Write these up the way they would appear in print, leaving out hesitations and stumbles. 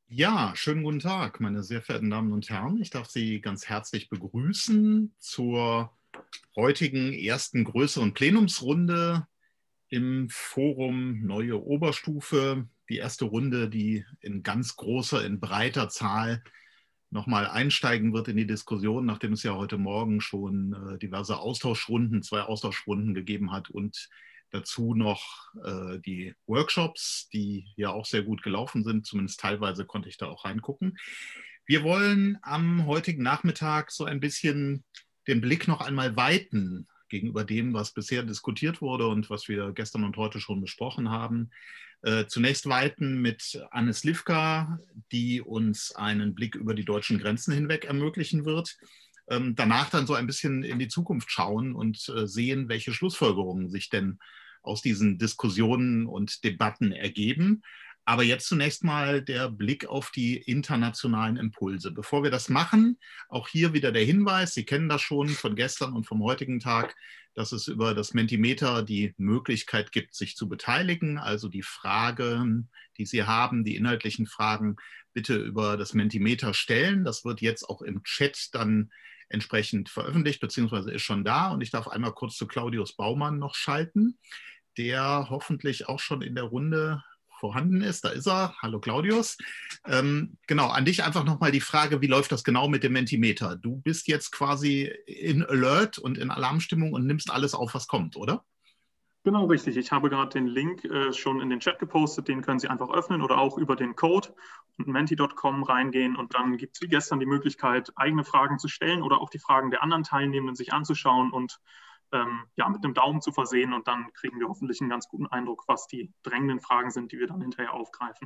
Ja, schönen guten Tag, meine sehr verehrten Damen und Herren. Ich darf Sie ganz herzlich begrüßen zur heutigen ersten größeren Plenumsrunde im Forum Neue Oberstufe. Die erste Runde, die in ganz großer, in breiter Zahl nochmal einsteigen wird in die Diskussion, nachdem es ja heute Morgen schon diverse Austauschrunden, 2 Austauschrunden gegeben hat und dazu noch die Workshops, die ja auch sehr gut gelaufen sind. Zumindest teilweise konnte ich da auch reingucken. Wir wollen am heutigen Nachmittag so ein bisschen den Blick noch einmal weiten gegenüber dem, was bisher diskutiert wurde und was wir gestern und heute schon besprochen haben. Zunächst weiten mit Anne Slivka, die uns einen Blick über die deutschen Grenzen hinweg ermöglichen wird. Danach dann so ein bisschen in die Zukunft schauen und sehen, welche Schlussfolgerungen sich denn aus diesen Diskussionen und Debatten ergeben. Aber jetzt zunächst mal der Blick auf die internationalen Impulse. Bevor wir das machen, auch hier wieder der Hinweis, Sie kennen das schon von gestern und vom heutigen Tag, dass es über das Mentimeter die Möglichkeit gibt, sich zu beteiligen. Also die Fragen, die Sie haben, die inhaltlichen Fragen, bitte über das Mentimeter stellen. Das wird jetzt auch im Chat dann entsprechend veröffentlicht, beziehungsweise ist schon da. Und ich darf einmal kurz zu Claudius Baumann noch schalten, der hoffentlich auch schon in der Runde vorhanden ist. Da ist er. Hallo Claudius. Genau, an dich einfach nochmal die Frage, wie läuft das genau mit dem Mentimeter? Du bist jetzt quasi in Alert und in Alarmstimmung und nimmst alles auf, was kommt, oder? Genau, richtig. Ich habe gerade den Link schon in den Chat gepostet. Den können Sie einfach öffnen oder auch über den Code und menti.com reingehen. Und dann gibt es wie gestern die Möglichkeit, eigene Fragen zu stellen oder auch die Fragen der anderen Teilnehmenden sich anzuschauen und ja, mit einem Daumen zu versehen. Und dann kriegen wir hoffentlich einen ganz guten Eindruck, was die drängenden Fragen sind, die wir dann hinterher aufgreifen.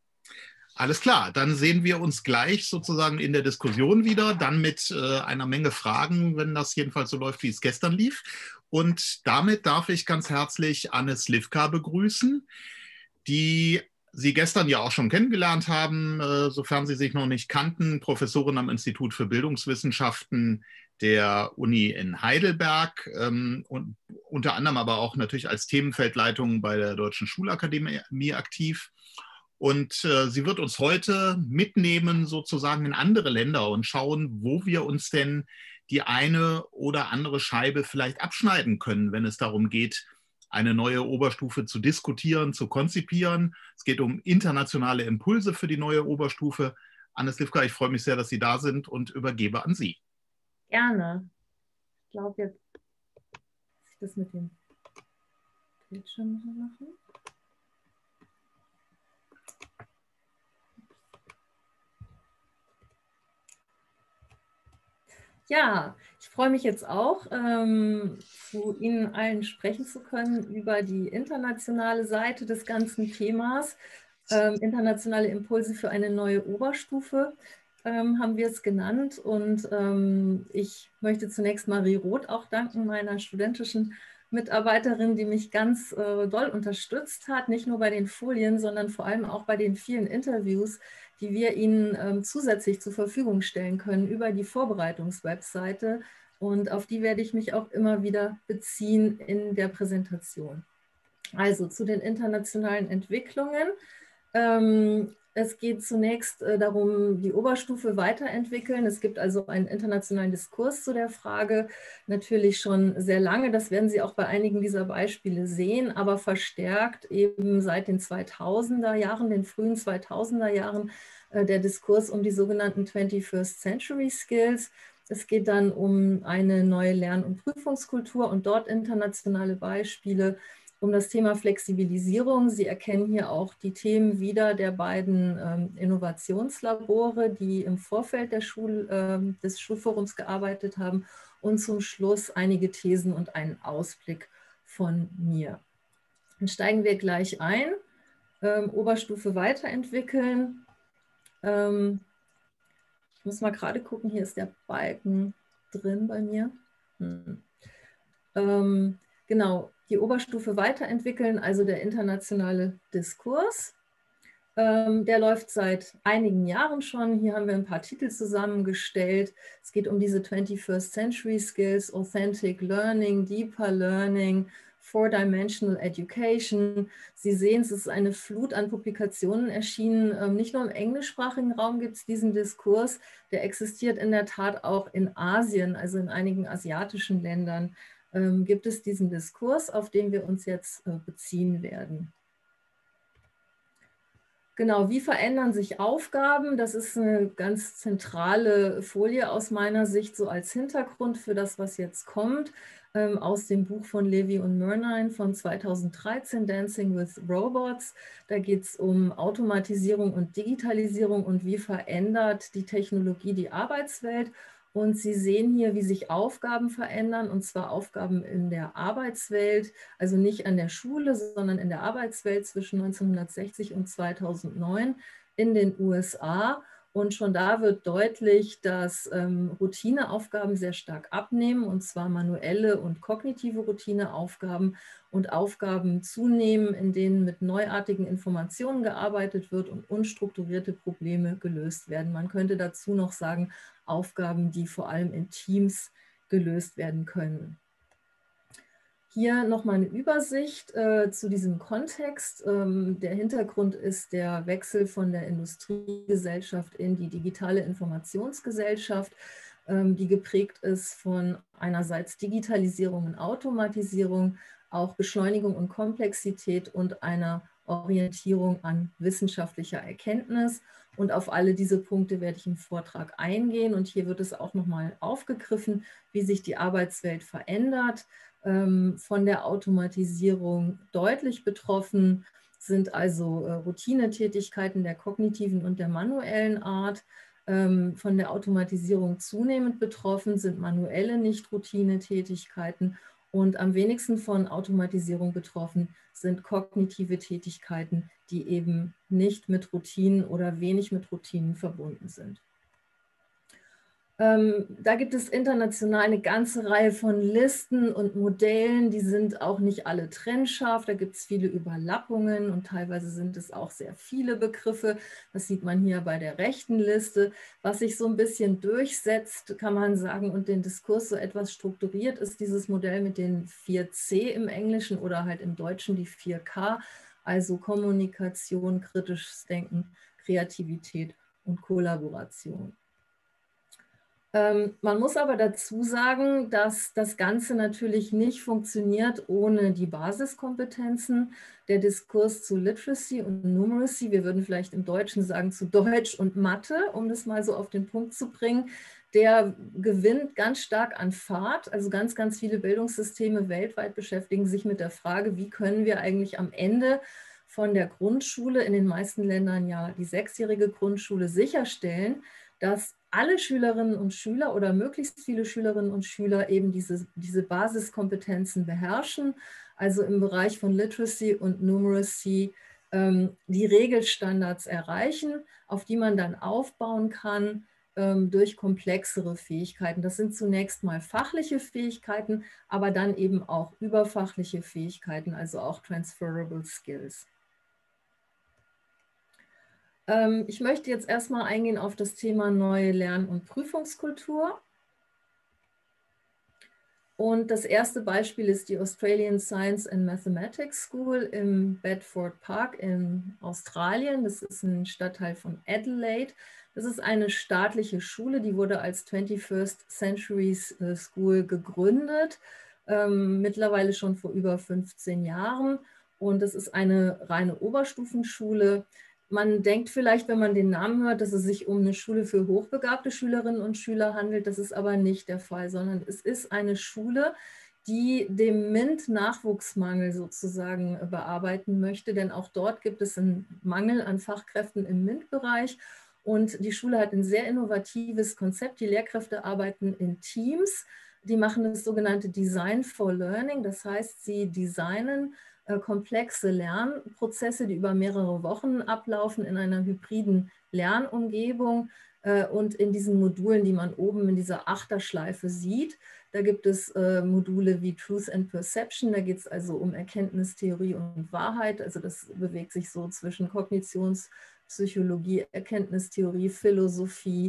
Alles klar, dann sehen wir uns gleich sozusagen in der Diskussion wieder, dann mit einer Menge Fragen, wenn das jedenfalls so läuft, wie es gestern lief. Und damit darf ich ganz herzlich Anne Slivka begrüßen, die Sie gestern ja auch schon kennengelernt haben, sofern Sie sich noch nicht kannten, Professorin am Institut für Bildungswissenschaften der Uni in Heidelberg und unter anderem aber auch natürlich als Themenfeldleitung bei der Deutschen Schulakademie aktiv. Und sie wird uns heute mitnehmen sozusagen in andere Länder und schauen, wo wir uns denn die eine oder andere Scheibe vielleicht abschneiden können, wenn es darum geht, eine neue Oberstufe zu diskutieren, zu konzipieren. Es geht um internationale Impulse für die neue Oberstufe. Anne Slivka, ich freue mich sehr, dass Sie da sind und übergebe an Sie. Gerne. Ich glaube, jetzt muss ich das mit dem Bildschirm machen. Ja, ich freue mich jetzt auch, zu Ihnen allen sprechen zu können über die internationale Seite des ganzen Themas. Internationale Impulse für eine neue Oberstufe haben wir es genannt. Und ich möchte zunächst Marie Roth auch danken, meiner studentischen Mitarbeiterin, die mich ganz doll unterstützt hat, nicht nur bei den Folien, sondern vor allem auch bei den vielen Interviews, die wir Ihnen zusätzlich zur Verfügung stellen können über die Vorbereitungswebseite. Und auf die werde ich mich auch immer wieder beziehen in der Präsentation. Also zu den internationalen Entwicklungen. Es geht zunächst darum, die Oberstufe weiterentwickeln. Es gibt also einen internationalen Diskurs zu der Frage, natürlich schon sehr lange. Das werden Sie auch bei einigen dieser Beispiele sehen, aber verstärkt eben seit den 2000er Jahren, den frühen 2000er Jahren, der Diskurs um die sogenannten 21st Century Skills. Es geht dann um eine neue Lern- und Prüfungskultur und dort internationale Beispiele, um das Thema Flexibilisierung. Sie erkennen hier auch die Themen wieder der beiden Innovationslabore, die im Vorfeld des Schulforums gearbeitet haben, und zum Schluss einige Thesen und einen Ausblick von mir. Dann steigen wir gleich ein. Oberstufe weiterentwickeln. Ich muss mal gerade gucken, hier ist der Balken drin bei mir. Genau, die Oberstufe weiterentwickeln, also der internationale Diskurs. Der läuft seit einigen Jahren schon. Hier haben wir ein paar Titel zusammengestellt. Es geht um diese 21st Century Skills, Authentic Learning, Deeper Learning, Four-Dimensional Education. Sie sehen, es ist eine Flut an Publikationen erschienen. Nicht nur im englischsprachigen Raum gibt es diesen Diskurs, der existiert in der Tat auch in Asien, also in einigen asiatischen Ländern gibt es diesen Diskurs, auf den wir uns jetzt beziehen werden. Genau, wie verändern sich Aufgaben? Das ist eine ganz zentrale Folie aus meiner Sicht, so als Hintergrund für das, was jetzt kommt, aus dem Buch von Levy und Murnine von 2013, Dancing with Robots. Da geht es um Automatisierung und Digitalisierung und wie verändert die Technologie die Arbeitswelt. Und Sie sehen hier, wie sich Aufgaben verändern, und zwar Aufgaben in der Arbeitswelt, also nicht an der Schule, sondern in der Arbeitswelt zwischen 1960 und 2009 in den USA. Und schon da wird deutlich, dass Routineaufgaben sehr stark abnehmen, und zwar manuelle und kognitive Routineaufgaben und Aufgaben zunehmen, in denen mit neuartigen Informationen gearbeitet wird und unstrukturierte Probleme gelöst werden. Man könnte dazu noch sagen, Aufgaben, die vor allem in Teams gelöst werden können. Hier nochmal eine Übersicht zu diesem Kontext. Der Hintergrund ist der Wechsel von der Industriegesellschaft in die digitale Informationsgesellschaft, die geprägt ist von einerseits Digitalisierung und Automatisierung, auch Beschleunigung und Komplexität und einer Orientierung an wissenschaftlicher Erkenntnis. Und auf alle diese Punkte werde ich im Vortrag eingehen. Und hier wird es auch nochmal aufgegriffen, wie sich die Arbeitswelt verändert. Von der Automatisierung deutlich betroffen sind also Routinetätigkeiten der kognitiven und der manuellen Art. Von der Automatisierung zunehmend betroffen sind manuelle Nicht-Routinetätigkeiten. Und am wenigsten von Automatisierung betroffen sind kognitive Tätigkeiten, die eben nicht mit Routinen oder wenig mit Routinen verbunden sind. Da gibt es international eine ganze Reihe von Listen und Modellen, die sind auch nicht alle trennscharf, da gibt es viele Überlappungen und teilweise sind es auch sehr viele Begriffe. Das sieht man hier bei der rechten Liste. Was sich so ein bisschen durchsetzt, kann man sagen, und den Diskurs so etwas strukturiert, ist dieses Modell mit den 4C im Englischen oder halt im Deutschen die 4K, also Kommunikation, kritisches Denken, Kreativität und Kollaboration. Man muss aber dazu sagen, dass das Ganze natürlich nicht funktioniert ohne die Basiskompetenzen. Der Diskurs zu Literacy und Numeracy, wir würden vielleicht im Deutschen sagen zu Deutsch und Mathe, um das mal so auf den Punkt zu bringen, der gewinnt ganz stark an Fahrt. Also ganz, ganz viele Bildungssysteme weltweit beschäftigen sich mit der Frage, wie können wir eigentlich am Ende von der Grundschule, in den meisten Ländern ja die 6-jährige Grundschule, sicherstellen, dass alle Schülerinnen und Schüler oder möglichst viele Schülerinnen und Schüler eben diese Basiskompetenzen beherrschen, also im Bereich von Literacy und Numeracy die Regelstandards erreichen, auf die man dann aufbauen kann durch komplexere Fähigkeiten. Das sind zunächst mal fachliche Fähigkeiten, aber dann eben auch überfachliche Fähigkeiten, also auch transferable skills. Ich möchte jetzt erstmal eingehen auf das Thema neue Lern- und Prüfungskultur. Und das erste Beispiel ist die Australian Science and Mathematics School im Bedford Park in Australien. Das ist ein Stadtteil von Adelaide. Das ist eine staatliche Schule, die wurde als 21st Century School gegründet, mittlerweile schon vor über 15 Jahren. Und das ist eine reine Oberstufenschule. Man denkt vielleicht, wenn man den Namen hört, dass es sich um eine Schule für hochbegabte Schülerinnen und Schüler handelt. Das ist aber nicht der Fall, sondern es ist eine Schule, die dem MINT-Nachwuchsmangel sozusagen bearbeiten möchte. Denn auch dort gibt es einen Mangel an Fachkräften im MINT-Bereich. Und die Schule hat ein sehr innovatives Konzept. Die Lehrkräfte arbeiten in Teams. Die machen das sogenannte Design for Learning. Das heißt, sie designen komplexe Lernprozesse, die über mehrere Wochen ablaufen in einer hybriden Lernumgebung und in diesen Modulen, die man oben in dieser Achterschleife sieht. Da gibt es Module wie Truth and Perception, da geht es also um Erkenntnistheorie und Wahrheit, also das bewegt sich so zwischen Kognitionspsychologie, Erkenntnistheorie, Philosophie,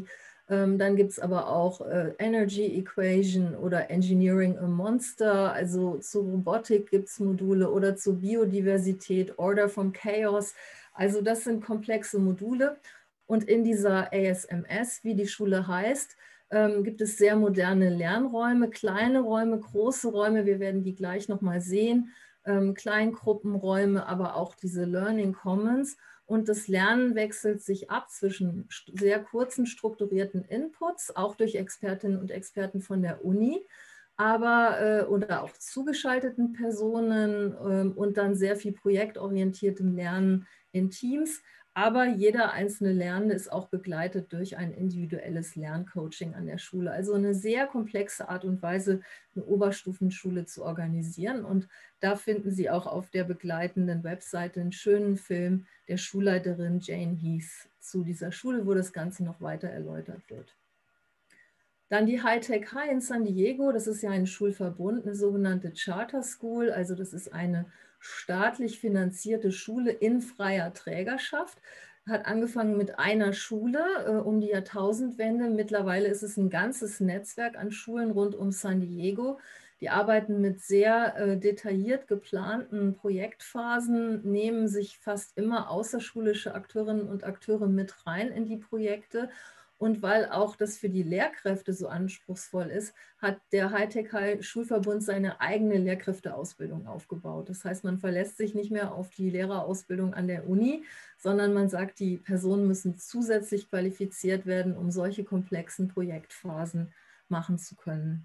Dann gibt es aber auch Energy Equation oder Engineering a Monster. Also zur Robotik gibt es Module oder zur Biodiversität, Order from Chaos. Also das sind komplexe Module. Und in dieser ASMS, wie die Schule heißt, gibt es sehr moderne Lernräume, kleine Räume, große Räume. Wir werden die gleich nochmal sehen. Kleingruppenräume, aber auch diese Learning Commons. Und das Lernen wechselt sich ab zwischen sehr kurzen strukturierten Inputs, auch durch Expertinnen und Experten von der Uni, aber oder auch zugeschalteten Personen und dann sehr viel projektorientiertem Lernen in Teams. Aber jeder einzelne Lernende ist auch begleitet durch ein individuelles Lerncoaching an der Schule. Also eine sehr komplexe Art und Weise, eine Oberstufenschule zu organisieren. Und da finden Sie auch auf der begleitenden Webseite einen schönen Film der Schulleiterin Jane Heath zu dieser Schule, wo das Ganze noch weiter erläutert wird. Dann die High-Tech High in San Diego, das ist ja ein Schulverbund, eine sogenannte Charter School, also das ist eine staatlich finanzierte Schule in freier Trägerschaft. Hat angefangen mit einer Schule um die Jahrtausendwende. Mittlerweile ist es ein ganzes Netzwerk an Schulen rund um San Diego. Die arbeiten mit sehr detailliert geplanten Projektphasen, nehmen sich fast immer außerschulische Akteurinnen und Akteure mit rein in die Projekte. Und weil auch das für die Lehrkräfte so anspruchsvoll ist, hat der High-Tech High Schulverbund seine eigene Lehrkräfteausbildung aufgebaut. Das heißt, man verlässt sich nicht mehr auf die Lehrerausbildung an der Uni, sondern man sagt, die Personen müssen zusätzlich qualifiziert werden, um solche komplexen Projektphasen machen zu können.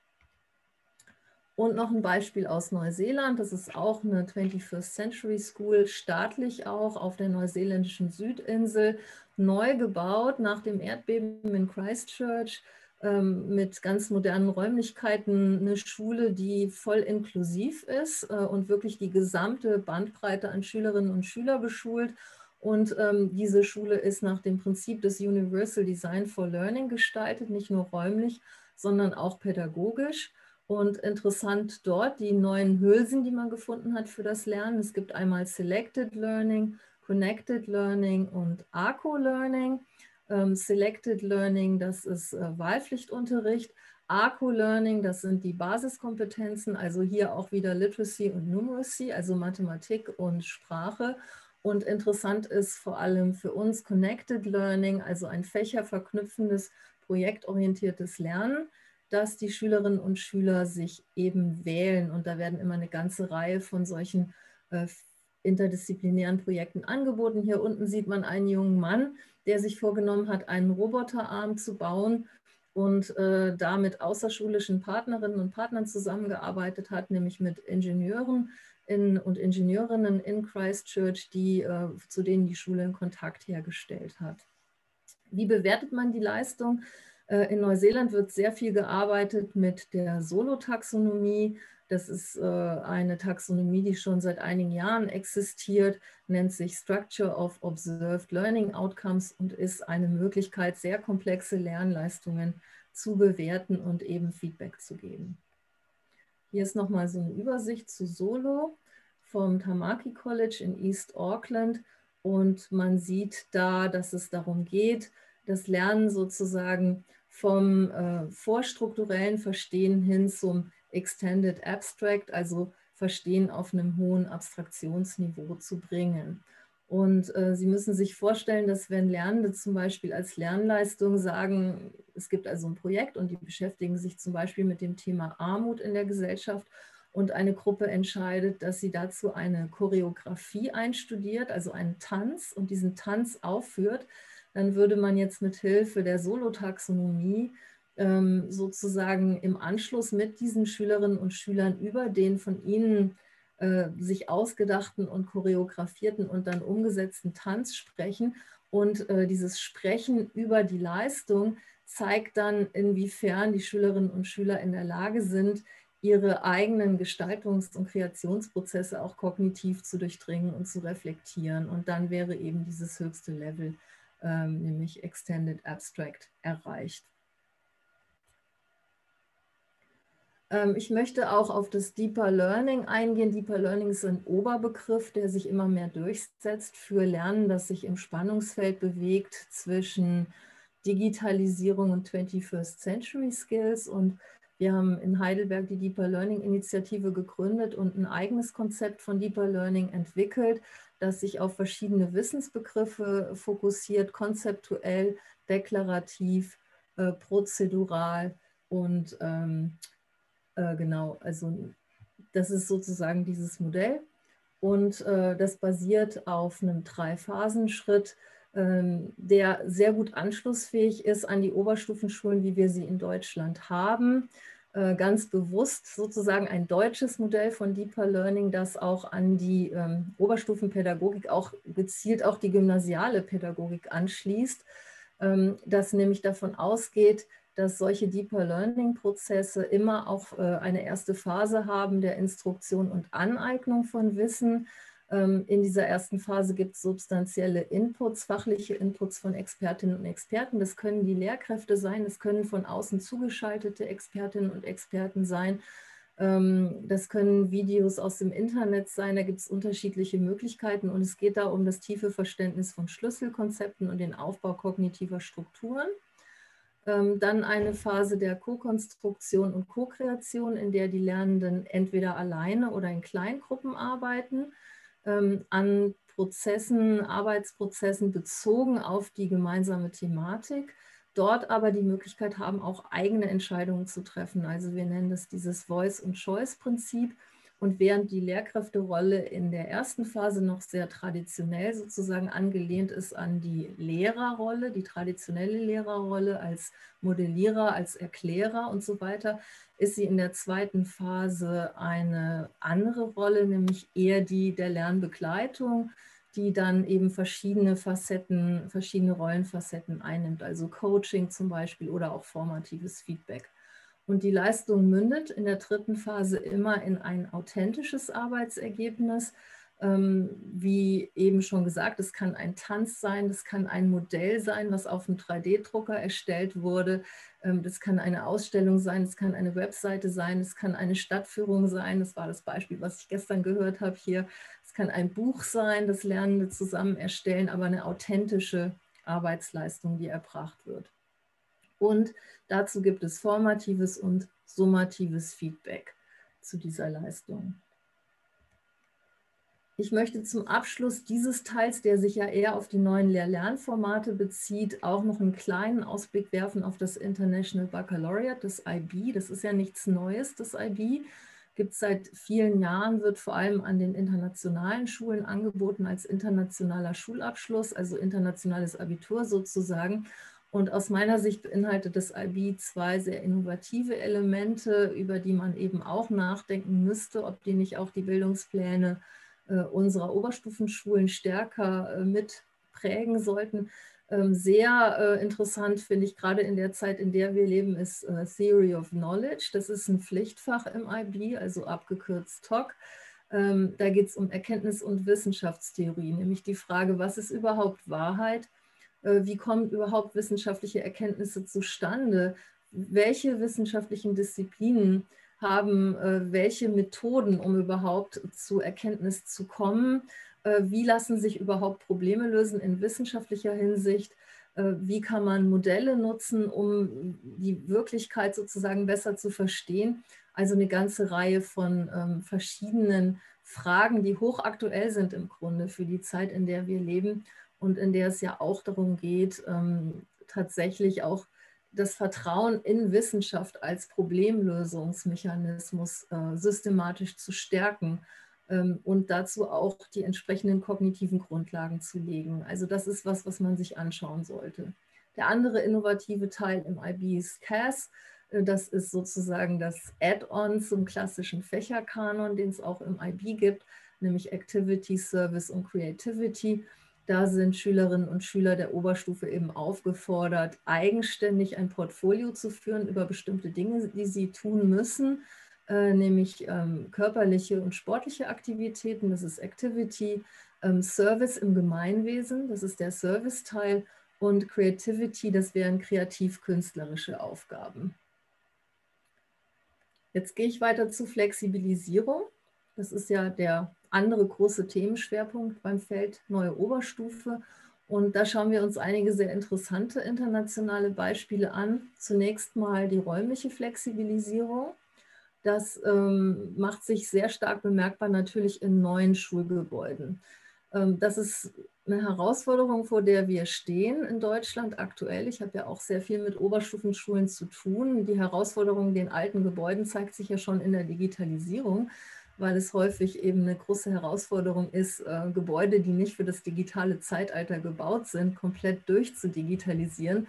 Und noch ein Beispiel aus Neuseeland, das ist auch eine 21st Century School, staatlich auch auf der neuseeländischen Südinsel, neu gebaut nach dem Erdbeben in Christchurch, mit ganz modernen Räumlichkeiten, eine Schule, die voll inklusiv ist und wirklich die gesamte Bandbreite an Schülerinnen und Schüler beschult. Und diese Schule ist nach dem Prinzip des Universal Design for Learning gestaltet, nicht nur räumlich, sondern auch pädagogisch. Und interessant dort die neuen Hülsen, die man gefunden hat für das Lernen. Es gibt einmal Selected Learning, Connected Learning und ACO Learning. Selected Learning, das ist Wahlpflichtunterricht. ACO Learning, das sind die Basiskompetenzen, also hier auch wieder Literacy und Numeracy, also Mathematik und Sprache. Und interessant ist vor allem für uns Connected Learning, also ein fächerverknüpfendes, projektorientiertes Lernen, dass die Schülerinnen und Schüler sich eben wählen. Und da werden immer eine ganze Reihe von solchen interdisziplinären Projekten angeboten. Hier unten sieht man einen jungen Mann, der sich vorgenommen hat, einen Roboterarm zu bauen und da mit außerschulischen Partnerinnen und Partnern zusammengearbeitet hat, nämlich mit Ingenieuren und Ingenieurinnen in Christchurch, zu denen die Schule einen Kontakt hergestellt hat. Wie bewertet man die Leistung? In Neuseeland wird sehr viel gearbeitet mit der Solo-Taxonomie. Das ist eine Taxonomie, die schon seit einigen Jahren existiert, nennt sich Structure of Observed Learning Outcomes und ist eine Möglichkeit, sehr komplexe Lernleistungen zu bewerten und eben Feedback zu geben. Hier ist nochmal so eine Übersicht zu Solo vom Tamaki College in East Auckland. Und man sieht da, dass es darum geht, das Lernen sozusagen vom vorstrukturellen Verstehen hin zum Extended Abstract, also Verstehen auf einem hohen Abstraktionsniveau zu bringen. Und Sie müssen sich vorstellen, dass wenn Lernende zum Beispiel als Lernleistung sagen, es gibt also ein Projekt und die beschäftigen sich zum Beispiel mit dem Thema Armut in der Gesellschaft und eine Gruppe entscheidet, dass sie dazu eine Choreografie einstudiert, also einen Tanz und diesen Tanz aufführt, dann würde man jetzt mit Hilfe der Solo-Taxonomie sozusagen im Anschluss mit diesen Schülerinnen und Schülern über den von ihnen sich ausgedachten und choreografierten und dann umgesetzten Tanz sprechen. Und dieses Sprechen über die Leistung zeigt dann, inwiefern die Schülerinnen und Schüler in der Lage sind, ihre eigenen Gestaltungs- und Kreationsprozesse auch kognitiv zu durchdringen und zu reflektieren. Und dann wäre eben dieses höchste Level, nämlich Extended Abstract, erreicht. Ich möchte auch auf das Deeper Learning eingehen. Deeper Learning ist ein Oberbegriff, der sich immer mehr durchsetzt für Lernen, das sich im Spannungsfeld bewegt zwischen Digitalisierung und 21st Century Skills. Und wir haben in Heidelberg die Deeper Learning Initiative gegründet und ein eigenes Konzept von Deeper Learning entwickelt, das sich auf verschiedene Wissensbegriffe fokussiert, konzeptuell, deklarativ, prozedural und genau, also das ist sozusagen dieses Modell. Und das basiert auf einem 3-Phasen-Schritt, der sehr gut anschlussfähig ist an die Oberstufenschulen, wie wir sie in Deutschland haben. Ganz bewusst sozusagen ein deutsches Modell von Deeper Learning, das auch an die Oberstufenpädagogik, auch gezielt auch die gymnasiale Pädagogik anschließt, das nämlich davon ausgeht, dass solche Deeper Learning-Prozesse immer auch eine erste Phase haben der Instruktion und Aneignung von Wissen. In dieser ersten Phase gibt es substanzielle Inputs, fachliche Inputs von Expertinnen und Experten. Das können die Lehrkräfte sein, das können von außen zugeschaltete Expertinnen und Experten sein. Das können Videos aus dem Internet sein, da gibt es unterschiedliche Möglichkeiten und es geht da um das tiefe Verständnis von Schlüsselkonzepten und den Aufbau kognitiver Strukturen. Dann eine Phase der Co-Konstruktion und Co-Kreation, in der die Lernenden entweder alleine oder in Kleingruppen arbeiten, an Prozessen, Arbeitsprozessen bezogen auf die gemeinsame Thematik, dort aber die Möglichkeit haben, auch eigene Entscheidungen zu treffen. Also wir nennen das dieses Voice- und Choice-Prinzip. Und während die Lehrkräfterolle in der ersten Phase noch sehr traditionell sozusagen angelehnt ist an die Lehrerrolle, die traditionelle Lehrerrolle als Modellierer, als Erklärer und so weiter, ist sie in der zweiten Phase eine andere Rolle, nämlich eher die der Lernbegleitung, die dann eben verschiedene Facetten, verschiedene Rollenfacetten einnimmt, also Coaching zum Beispiel oder auch formatives Feedback. Und die Leistung mündet in der dritten Phase immer in ein authentisches Arbeitsergebnis. Wie eben schon gesagt, es kann ein Tanz sein, das kann ein Modell sein, was auf einem 3D-Drucker erstellt wurde. Das kann eine Ausstellung sein, es kann eine Webseite sein, es kann eine Stadtführung sein. Das war das Beispiel, was ich gestern gehört habe hier. Es kann ein Buch sein, das Lernende zusammen erstellen, aber eine authentische Arbeitsleistung, die erbracht wird. Und dazu gibt es formatives und summatives Feedback zu dieser Leistung. Ich möchte zum Abschluss dieses Teils, der sich ja eher auf die neuen Lehr-Lernformate bezieht, auch noch einen kleinen Ausblick werfen auf das International Baccalaureate, das IB. Das ist ja nichts Neues, das IB. Gibt es seit vielen Jahren, wird vor allem an den internationalen Schulen angeboten als internationaler Schulabschluss, also internationales Abitur sozusagen. Und aus meiner Sicht beinhaltet das IB 2 sehr innovative Elemente, über die man eben auch nachdenken müsste, ob die nicht auch die Bildungspläne unserer Oberstufenschulen stärker mit prägen sollten. Sehr interessant finde ich gerade in der Zeit, in der wir leben, ist Theory of Knowledge. Das ist ein Pflichtfach im IB, also abgekürzt TOC. Da geht es um Erkenntnis- und Wissenschaftstheorie, nämlich die Frage, was ist überhaupt Wahrheit? Wie kommen überhaupt wissenschaftliche Erkenntnisse zustande? Welche wissenschaftlichen Disziplinen haben welche Methoden, um überhaupt zu Erkenntnis zu kommen? Wie lassen sich überhaupt Probleme lösen in wissenschaftlicher Hinsicht? Wie kann man Modelle nutzen, um die Wirklichkeit sozusagen besser zu verstehen? Also eine ganze Reihe von verschiedenen Fragen, die hochaktuell sind im Grunde für die Zeit, in der wir leben und in der es ja auch darum geht, tatsächlich auch das Vertrauen in Wissenschaft als Problemlösungsmechanismus systematisch zu stärken und dazu auch die entsprechenden kognitiven Grundlagen zu legen. Also das ist was man sich anschauen sollte. Der andere innovative Teil im IB ist CAS. Das ist sozusagen das Add-on zum klassischen Fächerkanon, den es auch im IB gibt, nämlich Activity, Service und Creativity. Da sind Schülerinnen und Schüler der Oberstufe eben aufgefordert, eigenständig ein Portfolio zu führen über bestimmte Dinge, die sie tun müssen, nämlich körperliche und sportliche Aktivitäten, das ist Activity, Service im Gemeinwesen, das ist der Service-Teil, und Creativity, das wären kreativ-künstlerische Aufgaben. Jetzt gehe ich weiter zu Flexibilisierung. Das ist ja der andere große Themenschwerpunkt beim Feld Neue Oberstufe. Und da schauen wir uns einige sehr interessante internationale Beispiele an. Zunächst mal die räumliche Flexibilisierung. Das macht sich sehr stark bemerkbar natürlich in neuen Schulgebäuden. Das ist eine Herausforderung, vor der wir stehen in Deutschland aktuell. Ich habe ja auch sehr viel mit Oberstufenschulen zu tun. Die Herausforderung in den alten Gebäuden zeigt sich ja schon in der Digitalisierung, weil es häufig eben eine große Herausforderung ist, Gebäude, die nicht für das digitale Zeitalter gebaut sind, komplett durchzudigitalisieren.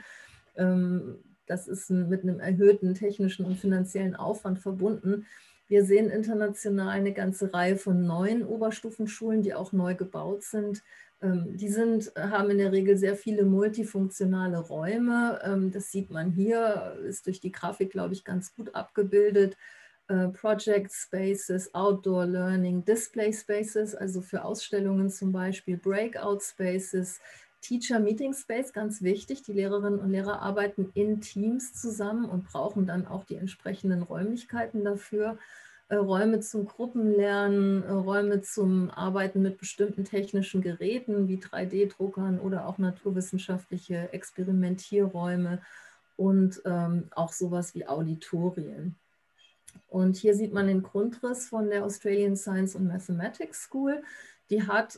Das ist mit einem erhöhten technischen und finanziellen Aufwand verbunden. Wir sehen international eine ganze Reihe von neuen Oberstufenschulen, die auch neu gebaut sind. Die haben in der Regel sehr viele multifunktionale Räume. Das sieht man hier, ist durch die Grafik, glaube ich, ganz gut abgebildet. Project Spaces, Outdoor Learning, Display Spaces, also für Ausstellungen zum Beispiel, Breakout Spaces, Teacher Meeting Space, ganz wichtig. Die Lehrerinnen und Lehrer arbeiten in Teams zusammen und brauchen dann auch die entsprechenden Räumlichkeiten dafür. Räume zum Gruppenlernen, Räume zum Arbeiten mit bestimmten technischen Geräten wie 3D-Druckern oder auch naturwissenschaftliche Experimentierräume und auch sowas wie Auditorien. Und hier sieht man den Grundriss von der Australian Science and Mathematics School. Die hat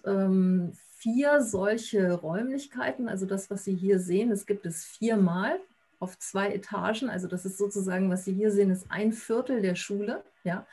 4 solche Räumlichkeiten, also das, was Sie hier sehen, das gibt es 4-mal auf 2 Etagen. Also das ist sozusagen, was Sie hier sehen, ist 1/4 der Schule. Ja.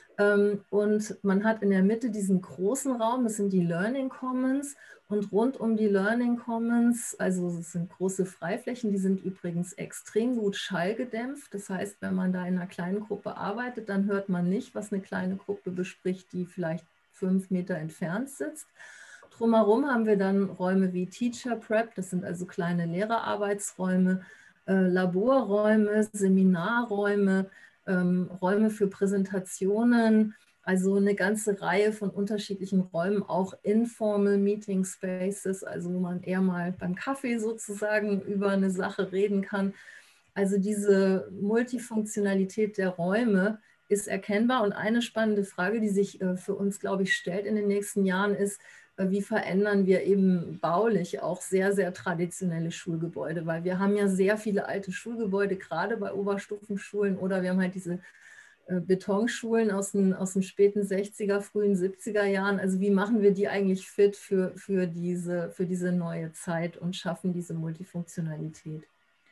Und man hat in der Mitte diesen großen Raum, das sind die Learning Commons. Und rund um die Learning Commons, also es sind große Freiflächen, die sind übrigens extrem gut schallgedämpft. Das heißt, wenn man da in einer kleinen Gruppe arbeitet, dann hört man nicht, was eine kleine Gruppe bespricht, die vielleicht 5 Meter entfernt sitzt. Drumherum haben wir dann Räume wie Teacher Prep, das sind also kleine Lehrerarbeitsräume, Laborräume, Seminarräume, Räume für Präsentationen, also eine ganze Reihe von unterschiedlichen Räumen, auch Informal Meeting Spaces, also wo man eher mal beim Kaffee sozusagen über eine Sache reden kann. Also diese Multifunktionalität der Räume ist erkennbar. Und eine spannende Frage, die sich für uns, glaube ich, stellt in den nächsten Jahren, ist, wie verändern wir eben baulich auch sehr, sehr traditionelle Schulgebäude, weil wir haben ja sehr viele alte Schulgebäude, gerade bei Oberstufenschulen, oder wir haben halt diese Betonschulen aus den späten 60er, frühen 70er Jahren. Also wie machen wir die eigentlich fit für diese neue Zeit und schaffen diese Multifunktionalität?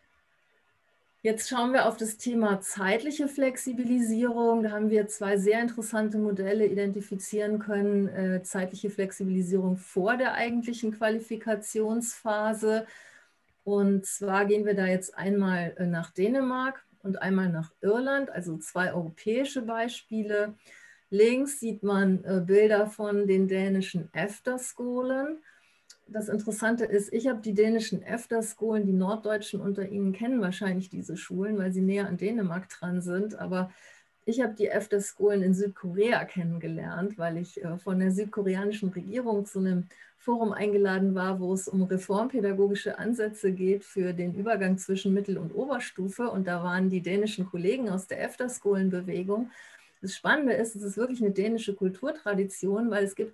Jetzt schauen wir auf das Thema zeitliche Flexibilisierung. Da haben wir 2 sehr interessante Modelle identifizieren können. Zeitliche Flexibilisierung vor der eigentlichen Qualifikationsphase. Und zwar gehen wir da jetzt einmal nach Dänemark und einmal nach Irland, also 2 europäische Beispiele. Links sieht man Bilder von den dänischen Efterskolen. Das Interessante ist, ich habe die dänischen Efterskolen, die Norddeutschen unter Ihnen kennen wahrscheinlich diese Schulen, weil sie näher an Dänemark dran sind, aber ich habe die Efterskolen in Südkorea kennengelernt, weil ich von der südkoreanischen Regierung zu einem Forum eingeladen war, wo es um reformpädagogische Ansätze geht für den Übergang zwischen Mittel- und Oberstufe, und da waren die dänischen Kollegen aus der Efterskolenbewegung. Das Spannende ist, es ist wirklich eine dänische Kulturtradition, weil es gibt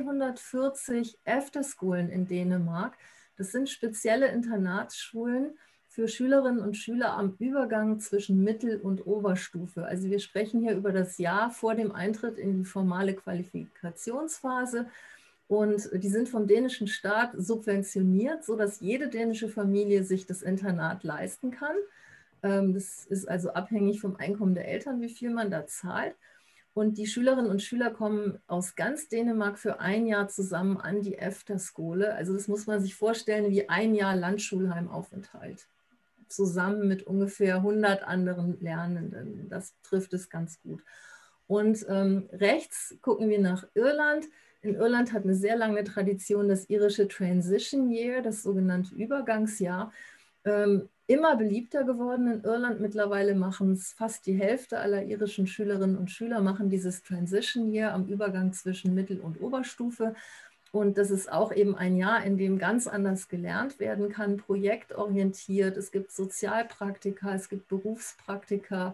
240 Efterskolen in Dänemark. Das sind spezielle Internatsschulen für Schülerinnen und Schüler am Übergang zwischen Mittel- und Oberstufe. Also wir sprechen hier über das Jahr vor dem Eintritt in die formale Qualifikationsphase. Und die sind vom dänischen Staat subventioniert, sodass jede dänische Familie sich das Internat leisten kann. Das ist also abhängig vom Einkommen der Eltern, wie viel man da zahlt. Und die Schülerinnen und Schüler kommen aus ganz Dänemark für 1 Jahr zusammen an die Efterskole. Also das muss man sich vorstellen wie 1 Jahr Landschulheimaufenthalt, zusammen mit ungefähr 100 anderen Lernenden. Das trifft es ganz gut. Und rechts gucken wir nach Irland. In Irland hat eine sehr lange Tradition das irische Transition Year, das sogenannte Übergangsjahr. Immer beliebter geworden in Irland. Mittlerweile machen es fast die Hälfte aller irischen Schülerinnen und Schüler machen dieses Transition Year am Übergang zwischen Mittel- und Oberstufe. Und das ist auch eben ein Jahr, in dem ganz anders gelernt werden kann, projektorientiert. Es gibt Sozialpraktika, es gibt Berufspraktika,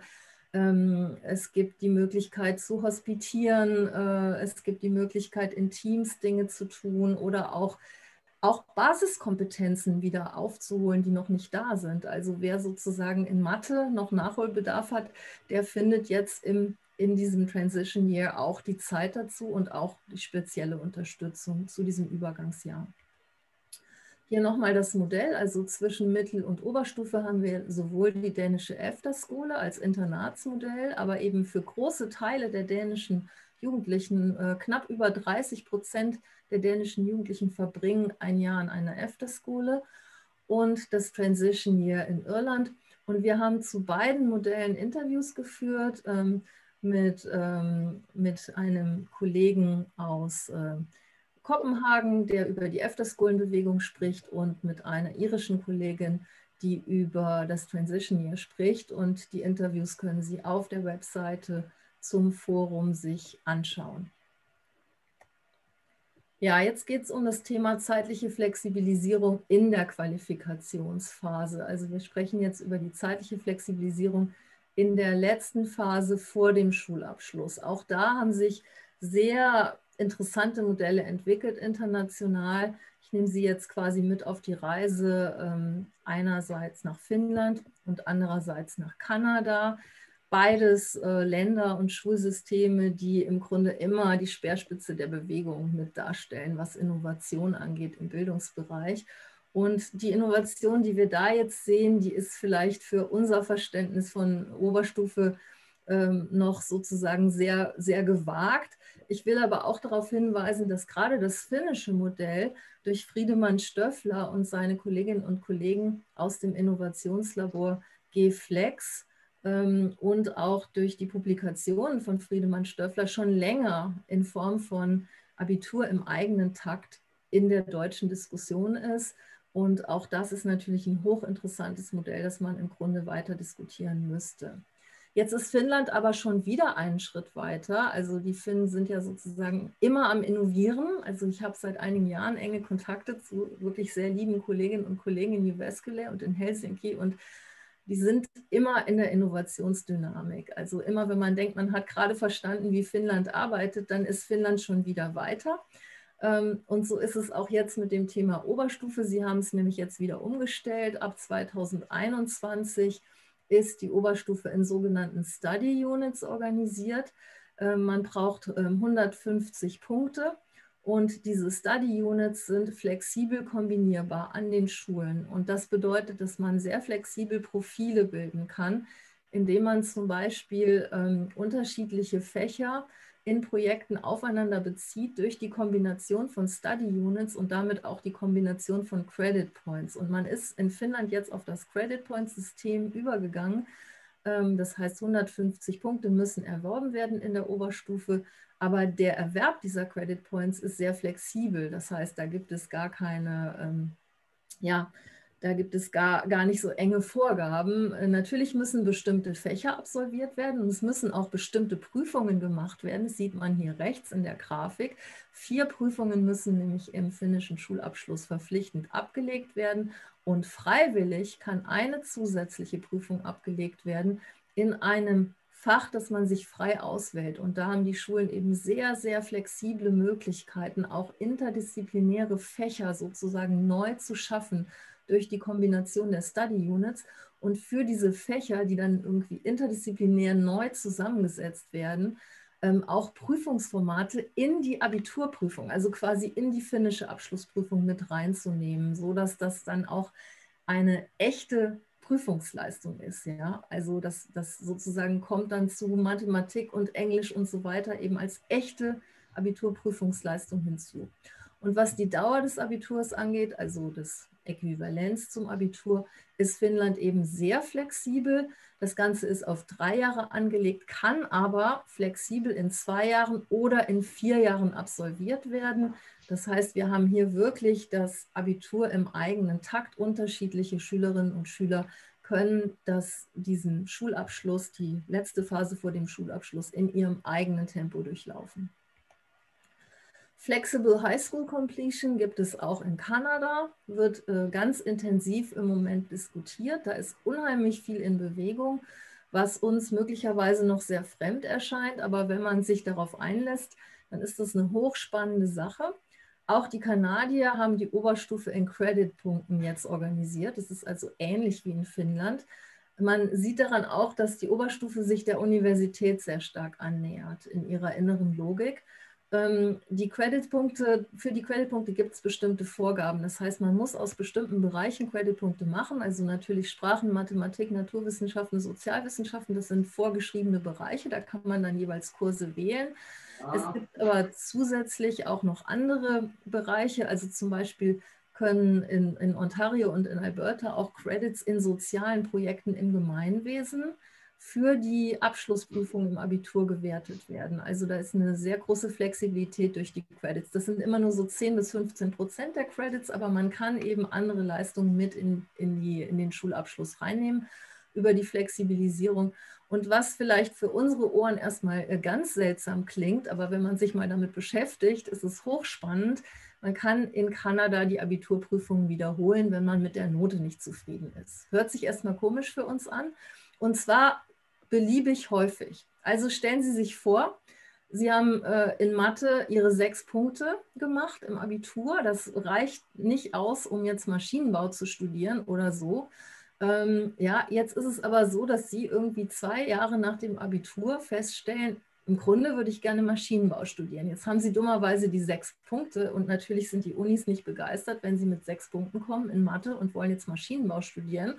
es gibt die Möglichkeit zu hospitieren, es gibt die Möglichkeit, in Teams Dinge zu tun oder auch auch Basiskompetenzen wieder aufzuholen, die noch nicht da sind. Also wer sozusagen in Mathe noch Nachholbedarf hat, der findet jetzt in diesem Transition Year auch die Zeit dazu und auch die spezielle Unterstützung zu diesem Übergangsjahr. Hier nochmal das Modell, also zwischen Mittel- und Oberstufe haben wir sowohl die dänische Efterskole als Internatsmodell, aber eben für große Teile der dänischen Jugendlichen, knapp über 30% der dänischen Jugendlichen verbringen ein Jahr in einer Efterskole und das Transition Year in Irland. Und wir haben zu beiden Modellen Interviews geführt mit einem Kollegen aus Kopenhagen, der über die Efterskolenbewegung spricht, und mit einer irischen Kollegin, die über das Transition Year spricht. Und die Interviews können Sie auf der Webseite zum Forum sich anschauen. Ja, jetzt geht es um das Thema zeitliche Flexibilisierung in der Qualifikationsphase. Also wir sprechen jetzt über die zeitliche Flexibilisierung in der letzten Phase vor dem Schulabschluss. Auch da haben sich sehr interessante Modelle entwickelt international. Ich nehme Sie jetzt quasi mit auf die Reise, einerseits nach Finnland und andererseits nach Kanada. Beides Länder und Schulsysteme, die im Grunde immer die Speerspitze der Bewegung mit darstellen, was Innovation angeht im Bildungsbereich. Und die Innovation, die wir da jetzt sehen, die ist vielleicht für unser Verständnis von Oberstufe noch sozusagen sehr, sehr gewagt. Ich will aber auch darauf hinweisen, dass gerade das finnische Modell durch Friedemann Stöffler und seine Kolleginnen und Kollegen aus dem Innovationslabor G-Flex und auch durch die Publikationen von Friedemann Stöffler schon länger in Form von Abitur im eigenen Takt in der deutschen Diskussion ist. Und auch das ist natürlich ein hochinteressantes Modell, das man im Grunde weiter diskutieren müsste. Jetzt ist Finnland aber schon wieder einen Schritt weiter. Also die Finnen sind ja sozusagen immer am Innovieren. Also ich habe seit einigen Jahren enge Kontakte zu wirklich sehr lieben Kolleginnen und Kollegen in Jyväskylä und in Helsinki, und die sind immer in der Innovationsdynamik. Also immer, wenn man denkt, man hat gerade verstanden, wie Finnland arbeitet, dann ist Finnland schon wieder weiter. Und so ist es auch jetzt mit dem Thema Oberstufe. Sie haben es nämlich jetzt wieder umgestellt. Ab 2021 ist die Oberstufe in sogenannten Study Units organisiert. Man braucht 150 Punkte. Und diese Study Units sind flexibel kombinierbar an den Schulen. Und das bedeutet, dass man sehr flexibel Profile bilden kann, indem man zum Beispiel unterschiedliche Fächer in Projekten aufeinander bezieht durch die Kombination von Study Units und damit auch die Kombination von Credit Points. Und man ist in Finnland jetzt auf das Credit Point System übergegangen. Das heißt, 150 Punkte müssen erworben werden in der Oberstufe. Aber der Erwerb dieser Credit Points ist sehr flexibel. Das heißt, da gibt es gar keine, da gibt es gar nicht so enge Vorgaben. Natürlich müssen bestimmte Fächer absolviert werden und es müssen auch bestimmte Prüfungen gemacht werden. Das sieht man hier rechts in der Grafik. 4 Prüfungen müssen nämlich im finnischen Schulabschluss verpflichtend abgelegt werden und freiwillig kann eine zusätzliche Prüfung abgelegt werden in einem Fach, das man sich frei auswählt. Und da haben die Schulen eben sehr, sehr flexible Möglichkeiten, auch interdisziplinäre Fächer sozusagen neu zu schaffen durch die Kombination der Study Units. Und für diese Fächer, die dann irgendwie interdisziplinär neu zusammengesetzt werden, auch Prüfungsformate in die Abiturprüfung, also quasi in die finnische Abschlussprüfung mit reinzunehmen, sodass das dann auch eine echte Prüfungsleistung ist. Ja? Also das sozusagen kommt dann zu Mathematik und Englisch und so weiter eben als echte Abiturprüfungsleistung hinzu. Und was die Dauer des Abiturs angeht, also das Äquivalenz zum Abitur, ist Finnland eben sehr flexibel. Das Ganze ist auf 3 Jahre angelegt, kann aber flexibel in 2 Jahren oder in 4 Jahren absolviert werden. Das heißt, wir haben hier wirklich das Abitur im eigenen Takt. Unterschiedliche Schülerinnen und Schüler können diesen Schulabschluss, die letzte Phase vor dem Schulabschluss, in ihrem eigenen Tempo durchlaufen. Flexible High School Completion gibt es auch in Kanada, wird ganz intensiv im Moment diskutiert. Da ist unheimlich viel in Bewegung, was uns möglicherweise noch sehr fremd erscheint. Aber wenn man sich darauf einlässt, dann ist das eine hochspannende Sache. Auch die Kanadier haben die Oberstufe in Creditpunkten jetzt organisiert. Das ist also ähnlich wie in Finnland. Man sieht daran auch, dass die Oberstufe sich der Universität sehr stark annähert in ihrer inneren Logik. Für die Creditpunkte gibt es bestimmte Vorgaben. Das heißt, man muss aus bestimmten Bereichen Creditpunkte machen, also natürlich Sprachen, Mathematik, Naturwissenschaften, Sozialwissenschaften, das sind vorgeschriebene Bereiche, da kann man dann jeweils Kurse wählen. Es gibt aber zusätzlich auch noch andere Bereiche, also zum Beispiel können in Ontario und in Alberta auch Credits in sozialen Projekten im Gemeinwesen für die Abschlussprüfung im Abitur gewertet werden. Also da ist eine sehr große Flexibilität durch die Credits. Das sind immer nur so 10-15% der Credits, aber man kann eben andere Leistungen mit in den Schulabschluss reinnehmen über die Flexibilisierung. Und was vielleicht für unsere Ohren erstmal ganz seltsam klingt, aber wenn man sich mal damit beschäftigt, ist es hochspannend. Man kann in Kanada die Abiturprüfung wiederholen, wenn man mit der Note nicht zufrieden ist. Hört sich erstmal komisch für uns an. Und zwar beliebig häufig. Also stellen Sie sich vor, Sie haben in Mathe Ihre 6 Punkte gemacht im Abitur. Das reicht nicht aus, um jetzt Maschinenbau zu studieren oder so. Ja, jetzt ist es aber so, dass Sie irgendwie 2 Jahre nach dem Abitur feststellen, im Grunde würde ich gerne Maschinenbau studieren. Jetzt haben Sie dummerweise die 6 Punkte und natürlich sind die Unis nicht begeistert, wenn Sie mit 6 Punkten kommen in Mathe und wollen jetzt Maschinenbau studieren.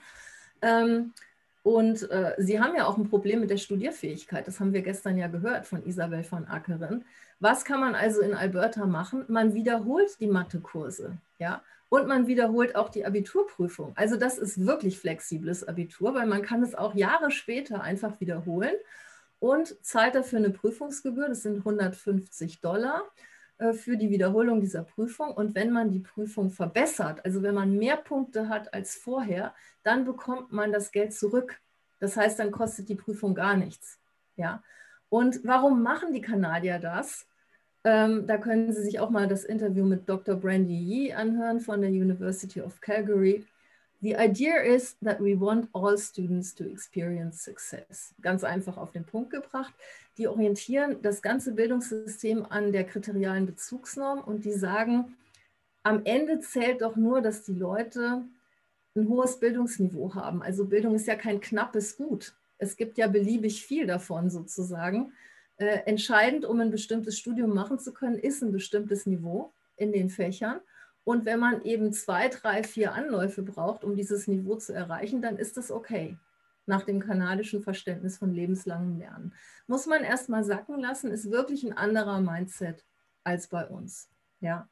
Sie haben ja auch ein Problem mit der Studierfähigkeit. Das haben wir gestern ja gehört von Isabel von Ackeren. Was kann man also in Alberta machen? Man wiederholt die Mathekurse, ja, und man wiederholt auch die Abiturprüfung. Also das ist wirklich flexibles Abitur, weil man kann es auch Jahre später einfach wiederholen und zahlt dafür eine Prüfungsgebühr. Das sind $150 für die Wiederholung dieser Prüfung. Und wenn man die Prüfung verbessert, also wenn man mehr Punkte hat als vorher, dann bekommt man das Geld zurück. Das heißt, dann kostet die Prüfung gar nichts. Ja? Und warum machen die Kanadier das? Da können Sie sich auch mal das Interview mit Dr. Brandy Yee anhören von der University of Calgary. The idea is that we want all students to experience success. Ganz einfach auf den Punkt gebracht. Die orientieren das ganze Bildungssystem an der kriterialen Bezugsnorm und die sagen, am Ende zählt doch nur, dass die Leute ein hohes Bildungsniveau haben. Also Bildung ist ja kein knappes Gut. Es gibt ja beliebig viel davon sozusagen. Entscheidend, um ein bestimmtes Studium machen zu können, ist ein bestimmtes Niveau in den Fächern. Und wenn man eben 2, 3, 4 Anläufe braucht, um dieses Niveau zu erreichen, dann ist das okay. Nach dem kanadischen Verständnis von lebenslangem Lernen. Muss man erst mal sacken lassen, ist wirklich ein anderer Mindset als bei uns. Ja.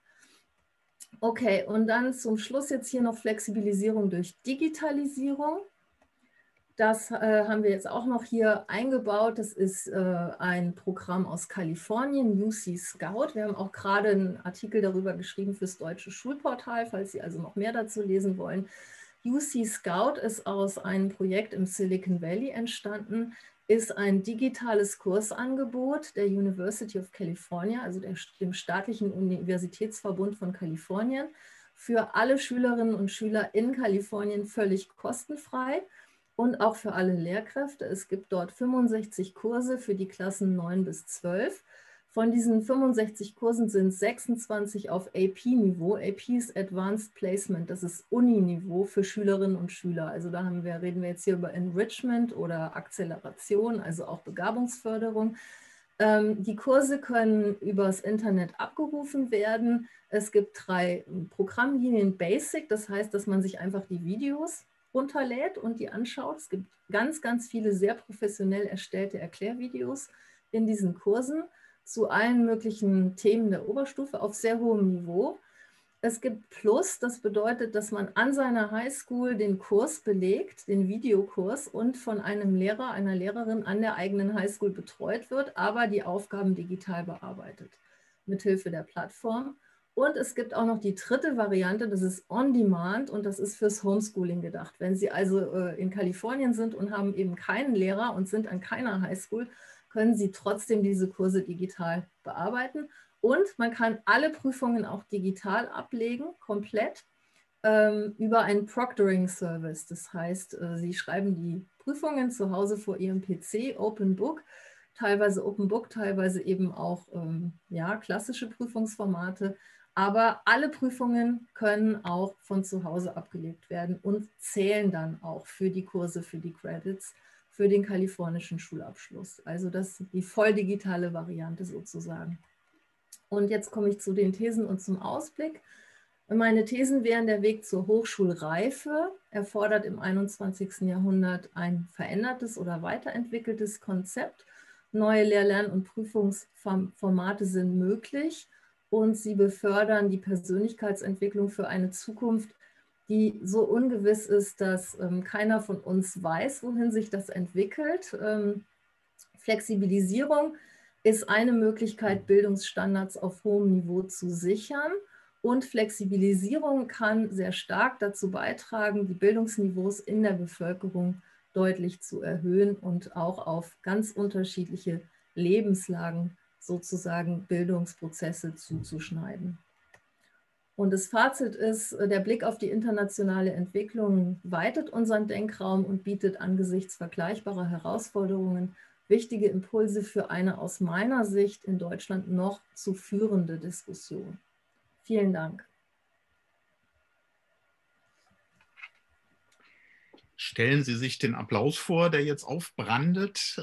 Okay, und dann zum Schluss jetzt hier noch Flexibilisierung durch Digitalisierung. Das haben wir jetzt auch noch hier eingebaut. Das ist ein Programm aus Kalifornien, UC Scout. Wir haben auch gerade einen Artikel darüber geschrieben fürs Deutsche Schulportal, falls Sie also noch mehr dazu lesen wollen. UC Scout ist aus einem Projekt im Silicon Valley entstanden, ist ein digitales Kursangebot der University of California, also dem staatlichen Universitätsverbund von Kalifornien, für alle Schülerinnen und Schüler in Kalifornien völlig kostenfrei. Und auch für alle Lehrkräfte. Es gibt dort 65 Kurse für die Klassen 9 bis 12. Von diesen 65 Kursen sind 26 auf AP-Niveau. AP ist Advanced Placement, das ist Uni-Niveau für Schülerinnen und Schüler. Also da reden wir jetzt hier über Enrichment oder Akzeleration, also auch Begabungsförderung. Die Kurse können übers Internet abgerufen werden. Es gibt 3 Programmlinien. Basic, das heißt, dass man sich einfach die Videos runterlädt und die anschaut. Es gibt ganz, ganz viele sehr professionell erstellte Erklärvideos in diesen Kursen zu allen möglichen Themen der Oberstufe auf sehr hohem Niveau. Es gibt Plus, das bedeutet, dass man an seiner Highschool den Kurs belegt, den Videokurs und von einem Lehrer, einer Lehrerin an der eigenen Highschool betreut wird, aber die Aufgaben digital bearbeitet, mithilfe der Plattform. Und es gibt auch noch die 3. Variante, das ist On-Demand und das ist fürs Homeschooling gedacht. Wenn Sie also in Kalifornien sind und haben eben keinen Lehrer und sind an keiner Highschool, können Sie trotzdem diese Kurse digital bearbeiten. Und man kann alle Prüfungen auch digital ablegen, komplett, über einen Proctoring-Service. Das heißt, Sie schreiben die Prüfungen zu Hause vor Ihrem PC, Open Book, teilweise Open Book, teilweise eben auch ja, klassische Prüfungsformate. Aber alle Prüfungen können auch von zu Hause abgelegt werden und zählen dann auch für die Kurse, für die Credits, für den kalifornischen Schulabschluss. Also das ist die voll digitale Variante sozusagen. Und jetzt komme ich zu den Thesen und zum Ausblick. Meine Thesen wären: Der Weg zur Hochschulreife erfordert im 21. Jahrhundert ein verändertes oder weiterentwickeltes Konzept. Neue Lehr-, und Prüfungsformate sind möglich und sie befördern die Persönlichkeitsentwicklung für eine Zukunft, die so ungewiss ist, dass keiner von uns weiß, wohin sich das entwickelt. Flexibilisierung ist eine Möglichkeit, Bildungsstandards auf hohem Niveau zu sichern. Und Flexibilisierung kann sehr stark dazu beitragen, die Bildungsniveaus in der Bevölkerung deutlich zu erhöhen und auch auf ganz unterschiedliche Lebenslagen sozusagen Bildungsprozesse zuzuschneiden. Und das Fazit ist: Der Blick auf die internationale Entwicklung weitet unseren Denkraum und bietet angesichts vergleichbarer Herausforderungen wichtige Impulse für eine aus meiner Sicht in Deutschland noch zu führende Diskussion. Vielen Dank. Stellen Sie sich den Applaus vor, der jetzt aufbrandet.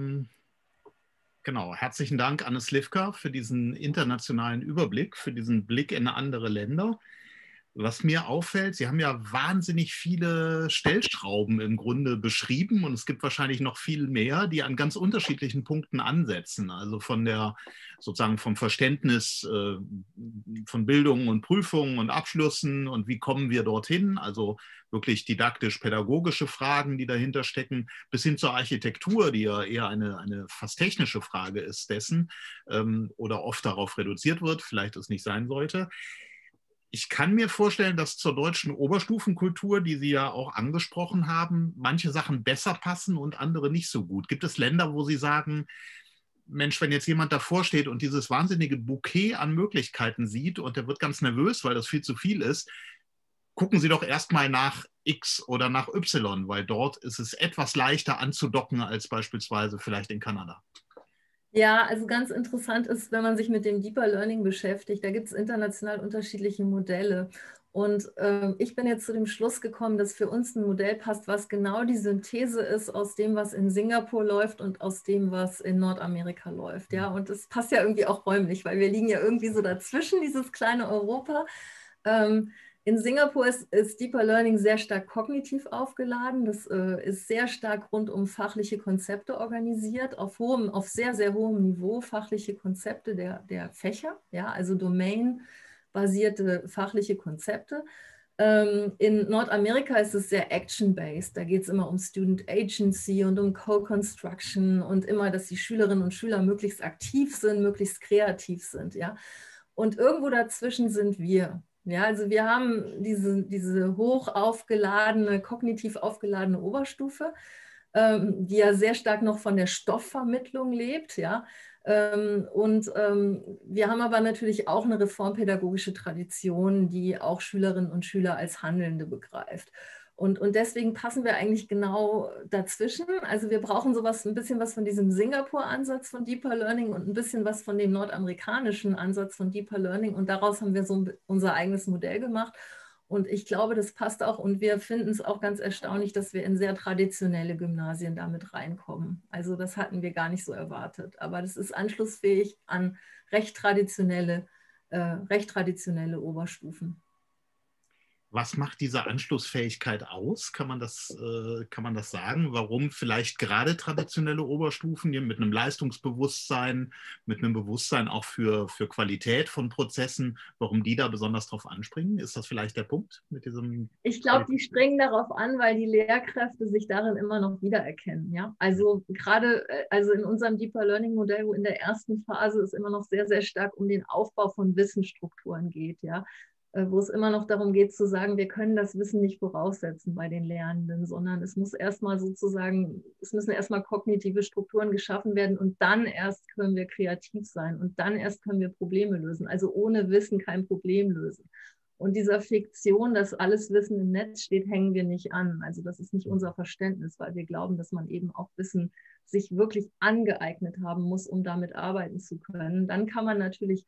Genau, herzlichen Dank, Anne Slivka, für diesen internationalen Überblick, für diesen Blick in andere Länder. Was mir auffällt, Sie haben ja wahnsinnig viele Stellschrauben im Grunde beschrieben und es gibt wahrscheinlich noch viel mehr, die an ganz unterschiedlichen Punkten ansetzen. Also sozusagen vom Verständnis von Bildung und Prüfungen und Abschlüssen und wie kommen wir dorthin, also wirklich didaktisch-pädagogische Fragen, die dahinter stecken, bis hin zur Architektur, die ja eher eine fast technische Frage ist dessen oder oft darauf reduziert wird, vielleicht es nicht sein sollte. Ich kann mir vorstellen, dass zur deutschen Oberstufenkultur, die Sie ja auch angesprochen haben, manche Sachen besser passen und andere nicht so gut. Gibt es Länder, wo Sie sagen, Mensch, wenn jetzt jemand davor steht und dieses wahnsinnige Bouquet an Möglichkeiten sieht und der wird ganz nervös, weil das viel zu viel ist, gucken Sie doch erstmal nach X oder nach Y, weil dort ist es etwas leichter anzudocken als beispielsweise vielleicht in Kanada. Ja, also ganz interessant ist, wenn man sich mit dem Deeper Learning beschäftigt, da gibt es international unterschiedliche Modelle. Und ich bin jetzt zu dem Schluss gekommen, dass für uns ein Modell passt, was genau die Synthese ist aus dem, was in Singapur läuft und aus dem, was in Nordamerika läuft. Ja? Und das passt ja irgendwie auch räumlich, weil wir liegen ja irgendwie so dazwischen, dieses kleine Europa. In Singapur ist Deeper Learning sehr stark kognitiv aufgeladen. Das ist sehr stark rund um fachliche Konzepte organisiert, auf sehr, sehr hohem Niveau fachliche Konzepte der Fächer, ja, also domain-basierte fachliche Konzepte. In Nordamerika ist es sehr action-based. Da geht es immer um Student Agency und um Co-Construction und immer, dass die Schülerinnen und Schüler möglichst aktiv sind, möglichst kreativ sind. Ja? Und irgendwo dazwischen sind wir. Ja, also wir haben diese hoch aufgeladene, kognitiv aufgeladene Oberstufe, die ja sehr stark noch von der Stoffvermittlung lebt. Ja? Wir haben aber natürlich auch eine reformpädagogische Tradition, die auch Schülerinnen und Schüler als Handelnde begreift. Und deswegen passen wir eigentlich genau dazwischen. Also wir brauchen ein bisschen was von diesem Singapur-Ansatz von Deeper Learning und ein bisschen was von dem nordamerikanischen Ansatz von Deeper Learning. Und daraus haben wir so unser eigenes Modell gemacht. Und ich glaube, das passt auch. Und wir finden es auch ganz erstaunlich, dass wir in sehr traditionelle Gymnasien damit reinkommen. Also das hatten wir gar nicht so erwartet. Aber das ist anschlussfähig an recht traditionelle Oberstufen. Was macht diese Anschlussfähigkeit aus? Kann man das sagen? Warum vielleicht gerade traditionelle Oberstufen mit einem Leistungsbewusstsein, mit einem Bewusstsein auch für Qualität von Prozessen, warum die da besonders drauf anspringen? Ist das vielleicht der Punkt mit diesem? Ich glaube, die springen darauf an, weil die Lehrkräfte sich darin immer noch wiedererkennen. Ja? Also gerade in unserem Deeper Learning Modell, wo in der ersten Phase es immer noch sehr, sehr stark um den Aufbau von Wissensstrukturen geht, ja, wo es immer noch darum geht zu sagen, wir können das Wissen nicht voraussetzen bei den Lernenden, sondern es müssen erstmal kognitive Strukturen geschaffen werden und dann erst können wir kreativ sein und dann erst können wir Probleme lösen. Also ohne Wissen kein Problem lösen. Und dieser Fiktion, dass alles Wissen im Netz steht, hängen wir nicht an. Also das ist nicht unser Verständnis, weil wir glauben, dass man eben auch Wissen sich wirklich angeeignet haben muss, um damit arbeiten zu können. Dann kann man natürlich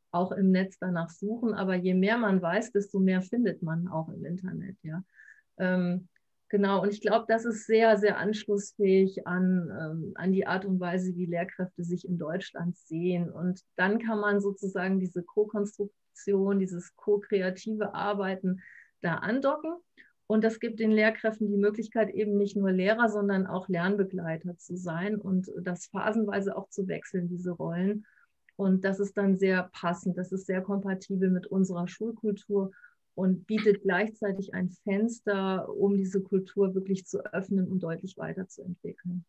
auch im Netz danach suchen. Aber je mehr man weiß, desto mehr findet man auch im Internet. Ja. Genau, und ich glaube, das ist sehr, sehr anschlussfähig an die Art und Weise, wie Lehrkräfte sich in Deutschland sehen. Und dann kann man sozusagen diese Co-Konstruktion, dieses ko-kreative Arbeiten da andocken. Und das gibt den Lehrkräften die Möglichkeit, eben nicht nur Lehrer, sondern auch Lernbegleiter zu sein und das phasenweise auch zu wechseln, diese Rollen. Und das ist dann sehr passend, das ist sehr kompatibel mit unserer Schulkultur und bietet gleichzeitig ein Fenster, um diese Kultur wirklich zu öffnen und deutlich weiterzuentwickeln.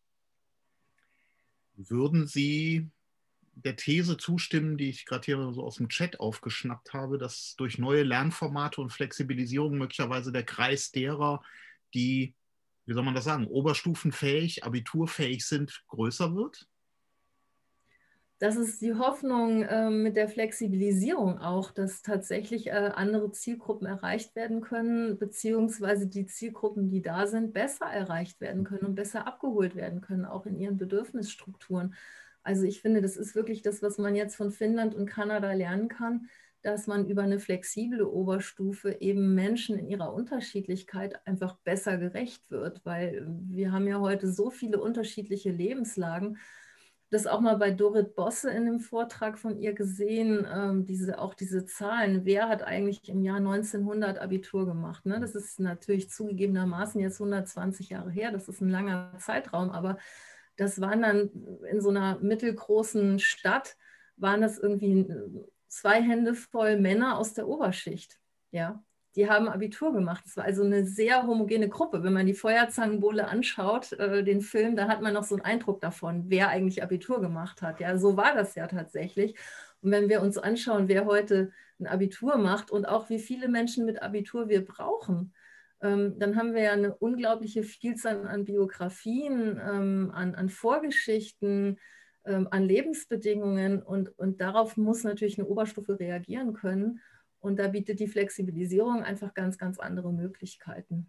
Würden Sie der These zustimmen, die ich gerade hier so aus dem Chat aufgeschnappt habe, dass durch neue Lernformate und Flexibilisierung möglicherweise der Kreis derer, die, wie soll man das sagen, oberstufenfähig, abiturfähig sind, größer wird? Das ist die Hoffnung mit der Flexibilisierung auch, dass tatsächlich andere Zielgruppen erreicht werden können, beziehungsweise die Zielgruppen, die da sind, besser erreicht werden können und besser abgeholt werden können, auch in ihren Bedürfnisstrukturen. Also ich finde, das ist wirklich das, was man jetzt von Finnland und Kanada lernen kann, dass man über eine flexible Oberstufe eben Menschen in ihrer Unterschiedlichkeit einfach besser gerecht wird, weil wir haben ja heute so viele unterschiedliche Lebenslagen. Das auch mal bei Dorit Bosse in dem Vortrag von ihr gesehen, auch diese Zahlen. Wer hat eigentlich im Jahr 1900 Abitur gemacht? Ne? Das ist natürlich zugegebenermaßen jetzt 120 Jahre her, das ist ein langer Zeitraum, aber das waren dann in so einer mittelgroßen Stadt, waren das irgendwie 2 Hände voll Männer aus der Oberschicht. Ja, die haben Abitur gemacht. Es war also eine sehr homogene Gruppe. Wenn man die Feuerzangenbowle anschaut, den Film, da hat man noch so einen Eindruck davon, wer eigentlich Abitur gemacht hat. Ja, so war das ja tatsächlich. Und wenn wir uns anschauen, wer heute ein Abitur macht und auch wie viele Menschen mit Abitur wir brauchen, dann haben wir ja eine unglaubliche Vielzahl an Biografien, an Vorgeschichten, an Lebensbedingungen und darauf muss natürlich eine Oberstufe reagieren können. Und da bietet die Flexibilisierung einfach ganz, ganz andere Möglichkeiten.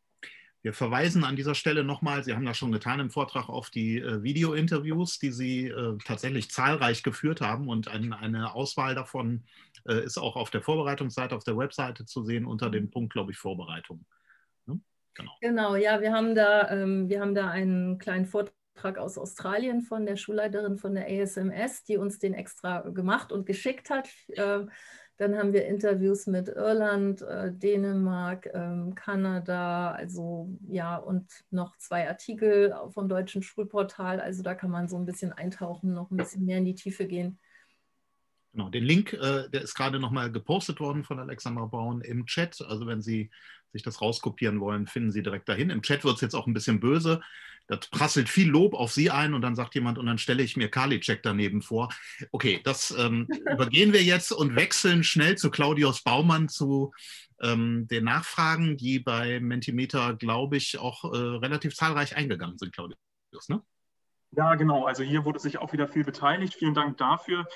Wir verweisen an dieser Stelle nochmal, Sie haben das schon getan im Vortrag, auf die Video-Interviews, die Sie tatsächlich zahlreich geführt haben. Und eine Auswahl davon ist auch auf der Vorbereitungsseite, auf der Webseite zu sehen, unter dem Punkt, glaube ich, Vorbereitung. Ne? Genau, ja, wir haben da einen kleinen Vortrag aus Australien von der Schulleiterin von der ASMS, die uns den extra gemacht und geschickt hat. Dann haben wir Interviews mit Irland, Dänemark, Kanada, also ja, und noch 2 Artikel vom deutschen Schulportal. Also da kann man so ein bisschen eintauchen, noch ein bisschen mehr in die Tiefe gehen. Genau, den Link, der ist gerade nochmal gepostet worden von Alexandra Braun im Chat. Also wenn Sie sich das rauskopieren wollen, finden Sie direkt dahin. Im Chat wird es jetzt auch ein bisschen böse. Da prasselt viel Lob auf Sie ein und dann sagt jemand, und dann stelle ich mir Karliczek daneben vor. Okay, das übergehen wir jetzt und wechseln schnell zu Claudius Baumann, zu den Nachfragen, die bei Mentimeter, glaube ich, auch relativ zahlreich eingegangen sind, Claudius, ne? Ja, genau. Also hier wurde sich auch wieder viel beteiligt. Vielen Dank dafür.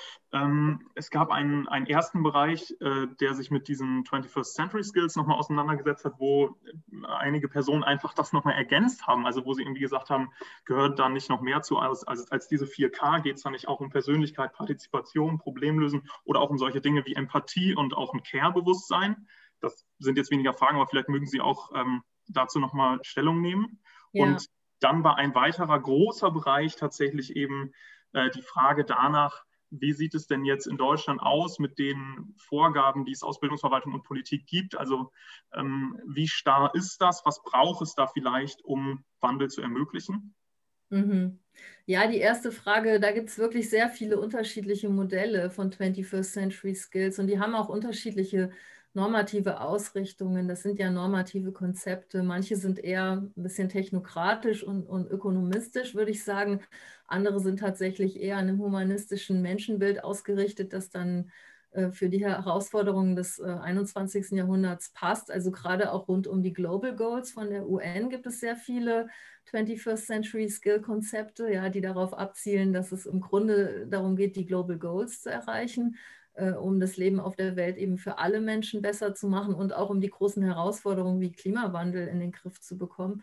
Es gab einen ersten Bereich, der sich mit diesen 21st Century Skills nochmal auseinandergesetzt hat, wo einige Personen einfach das nochmal ergänzt haben. Also wo sie irgendwie gesagt haben, gehört da nicht noch mehr zu als diese 4K? Geht es da nicht auch um Persönlichkeit, Partizipation, Problemlösen oder auch um solche Dinge wie Empathie und auch ein Care-Bewusstsein? Das sind jetzt weniger Fragen, aber vielleicht mögen Sie auch dazu nochmal Stellung nehmen. Ja. Und dann war ein weiterer großer Bereich tatsächlich eben die Frage danach, wie sieht es denn jetzt in Deutschland aus mit den Vorgaben, die es aus Bildungsverwaltung und Politik gibt? Also wie starr ist das? Was braucht es da vielleicht, um Wandel zu ermöglichen? Mhm. Ja, die erste Frage, da gibt es wirklich sehr viele unterschiedliche Modelle von 21st Century Skills und die haben auch unterschiedliche normative Ausrichtungen. Das sind ja normative Konzepte. Manche sind eher ein bisschen technokratisch und ökonomistisch, würde ich sagen. Andere sind tatsächlich eher an einem humanistischen Menschenbild ausgerichtet, das dann für die Herausforderungen des 21. Jahrhunderts passt. Also gerade auch rund um die Global Goals von der UN gibt es sehr viele 21st Century Skill Konzepte, ja, die darauf abzielen, dass es im Grunde darum geht, die Global Goals zu erreichen, um das Leben auf der Welt eben für alle Menschen besser zu machen und auch um die großen Herausforderungen wie Klimawandel in den Griff zu bekommen.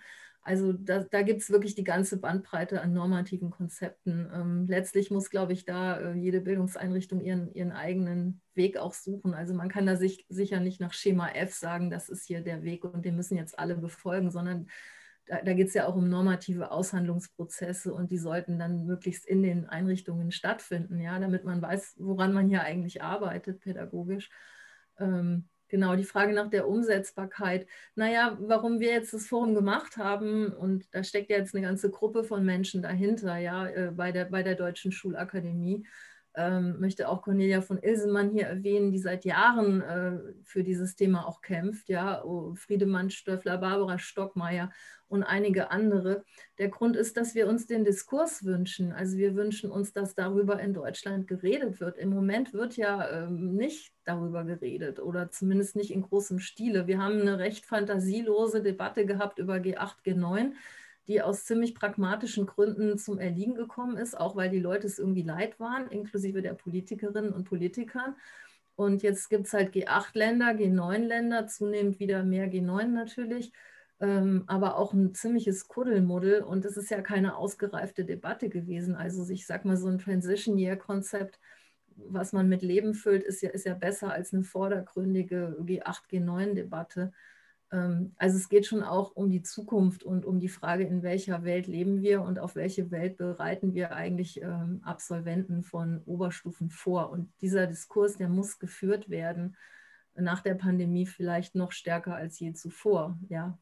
Also da gibt es wirklich die ganze Bandbreite an normativen Konzepten. Letztlich muss, glaube ich, da jede Bildungseinrichtung ihren eigenen Weg auch suchen. Also man kann da sicher nicht nach Schema F sagen, das ist hier der Weg und den müssen jetzt alle befolgen, sondern da geht es ja auch um normative Aushandlungsprozesse und die sollten dann möglichst in den Einrichtungen stattfinden, ja, damit man weiß, woran man hier eigentlich arbeitet pädagogisch. Genau, die Frage nach der Umsetzbarkeit. Naja, warum wir jetzt das Forum gemacht haben, und da steckt ja jetzt eine ganze Gruppe von Menschen dahinter, ja, bei der Deutschen Schulakademie. Möchte auch Cornelia von Ilsemann hier erwähnen, die seit Jahren für dieses Thema auch kämpft, ja, Friedemann Stöffler, Barbara Stockmeier und einige andere. Der Grund ist, dass wir uns den Diskurs wünschen. Also wir wünschen uns, dass darüber in Deutschland geredet wird. Im Moment wird ja nicht darüber geredet oder zumindest nicht in großem Stile. Wir haben eine recht fantasielose Debatte gehabt über G8, G9, die aus ziemlich pragmatischen Gründen zum Erliegen gekommen ist, auch weil die Leute es irgendwie leid waren, inklusive der Politikerinnen und Politikern. Und jetzt gibt es halt G8-Länder, G9-Länder, zunehmend wieder mehr G9 natürlich, aber auch ein ziemliches Kuddelmuddel. Und es ist ja keine ausgereifte Debatte gewesen. Also ich sag mal, so ein Transition-Year-Konzept, was man mit Leben füllt, ist ja besser als eine vordergründige G8, G9-Debatte. Also es geht schon auch um die Zukunft und um die Frage, in welcher Welt leben wir und auf welche Welt bereiten wir eigentlich Absolventen von Oberstufen vor. Und dieser Diskurs, der muss geführt werden, nach der Pandemie vielleicht noch stärker als je zuvor. Ja.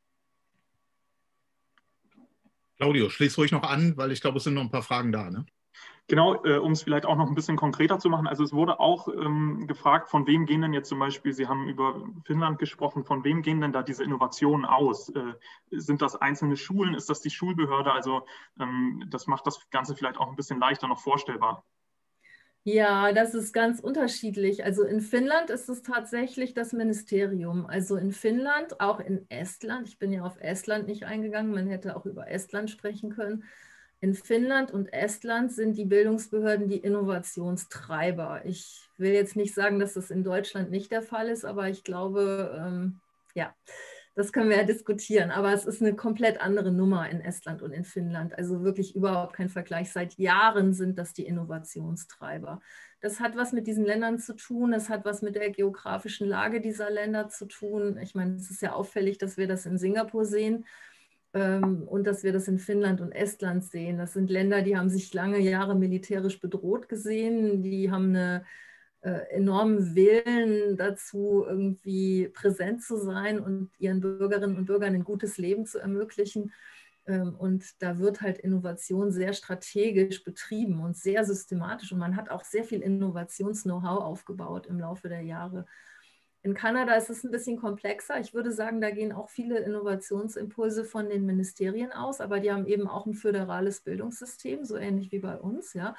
Claudio, schließ ruhig noch an, weil ich glaube, es sind noch ein paar Fragen da, ne? Genau, um es vielleicht auch noch ein bisschen konkreter zu machen. Also es wurde auch gefragt, von wem gehen denn jetzt zum Beispiel, Sie haben über Finnland gesprochen, von wem gehen denn da diese Innovationen aus? Sind das einzelne Schulen? Ist das die Schulbehörde? Also das macht das Ganze vielleicht auch ein bisschen leichter noch vorstellbar. Ja, das ist ganz unterschiedlich. Also in Finnland ist es tatsächlich das Ministerium. Also in Finnland, auch in Estland, ich bin ja auf Estland nicht eingegangen, man hätte auch über Estland sprechen können. In Finnland und Estland sind die Bildungsbehörden die Innovationstreiber. Ich will jetzt nicht sagen, dass das in Deutschland nicht der Fall ist, aber ich glaube, ja, das können wir ja diskutieren. Aber es ist eine komplett andere Nummer in Estland und in Finnland. Also wirklich überhaupt kein Vergleich. Seit Jahren sind das die Innovationstreiber. Das hat was mit diesen Ländern zu tun. Das hat was mit der geografischen Lage dieser Länder zu tun. Ich meine, es ist ja auffällig, dass wir das in Singapur sehen. Und dass wir das in Finnland und Estland sehen. Das sind Länder, die haben sich lange Jahre militärisch bedroht gesehen, die haben eine enormen Willen dazu, irgendwie präsent zu sein und ihren Bürgerinnen und Bürgern ein gutes Leben zu ermöglichen. Und da wird halt Innovation sehr strategisch betrieben und sehr systematisch. Und man hat auch sehr viel Innovations-Know-how aufgebaut im Laufe der Jahre. In Kanada ist es ein bisschen komplexer. Ich würde sagen, da gehen auch viele Innovationsimpulse von den Ministerien aus, aber die haben eben auch ein föderales Bildungssystem, so ähnlich wie bei uns. Ja.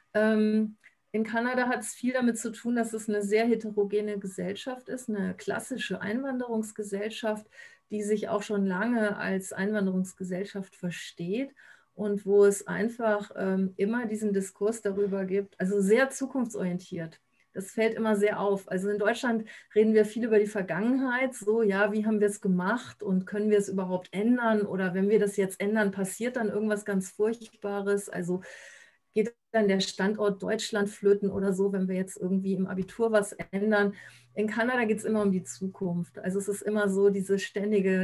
In Kanada hat es viel damit zu tun, dass es eine sehr heterogene Gesellschaft ist, eine klassische Einwanderungsgesellschaft, die sich auch schon lange als Einwanderungsgesellschaft versteht und wo es einfach immer diesen Diskurs darüber gibt, also sehr zukunftsorientiert. Das fällt immer sehr auf. Also in Deutschland reden wir viel über die Vergangenheit, so, ja, wie haben wir es gemacht und können wir es überhaupt ändern? Oder wenn wir das jetzt ändern, passiert dann irgendwas ganz Furchtbares? Also geht dann der Standort Deutschland flöten oder so, wenn wir jetzt irgendwie im Abitur was ändern? In Kanada geht es immer um die Zukunft. Also es ist immer so dieser ständige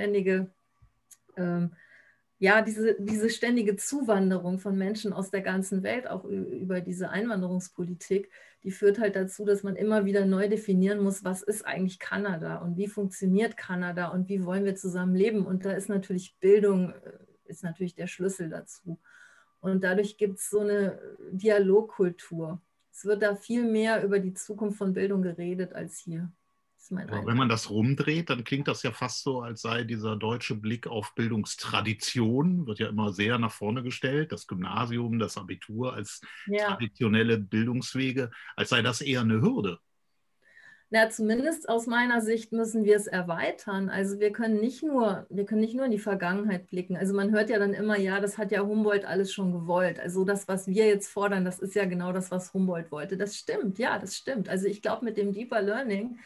ja, diese ständige Zuwanderung von Menschen aus der ganzen Welt, auch über diese Einwanderungspolitik, die führt halt dazu, dass man immer wieder neu definieren muss, was ist eigentlich Kanada und wie funktioniert Kanada und wie wollen wir zusammen leben. Und da ist natürlich Bildung, ist natürlich der Schlüssel dazu. Und dadurch gibt es so eine Dialogkultur. Es wird da viel mehr über die Zukunft von Bildung geredet als hier. Aber wenn man das rumdreht, dann klingt das ja fast so, als sei dieser deutsche Blick auf Bildungstradition, wird ja immer sehr nach vorne gestellt, das Gymnasium, das Abitur als traditionelle Bildungswege, als sei das eher eine Hürde. Na, zumindest aus meiner Sicht müssen wir es erweitern. Also wir können nicht nur in die Vergangenheit blicken. Also man hört ja dann immer, ja, das hat ja Humboldt alles schon gewollt. Also das, was wir jetzt fordern, das ist ja genau das, was Humboldt wollte. Das stimmt, ja, das stimmt. Also ich glaube, mit dem Deeper Learning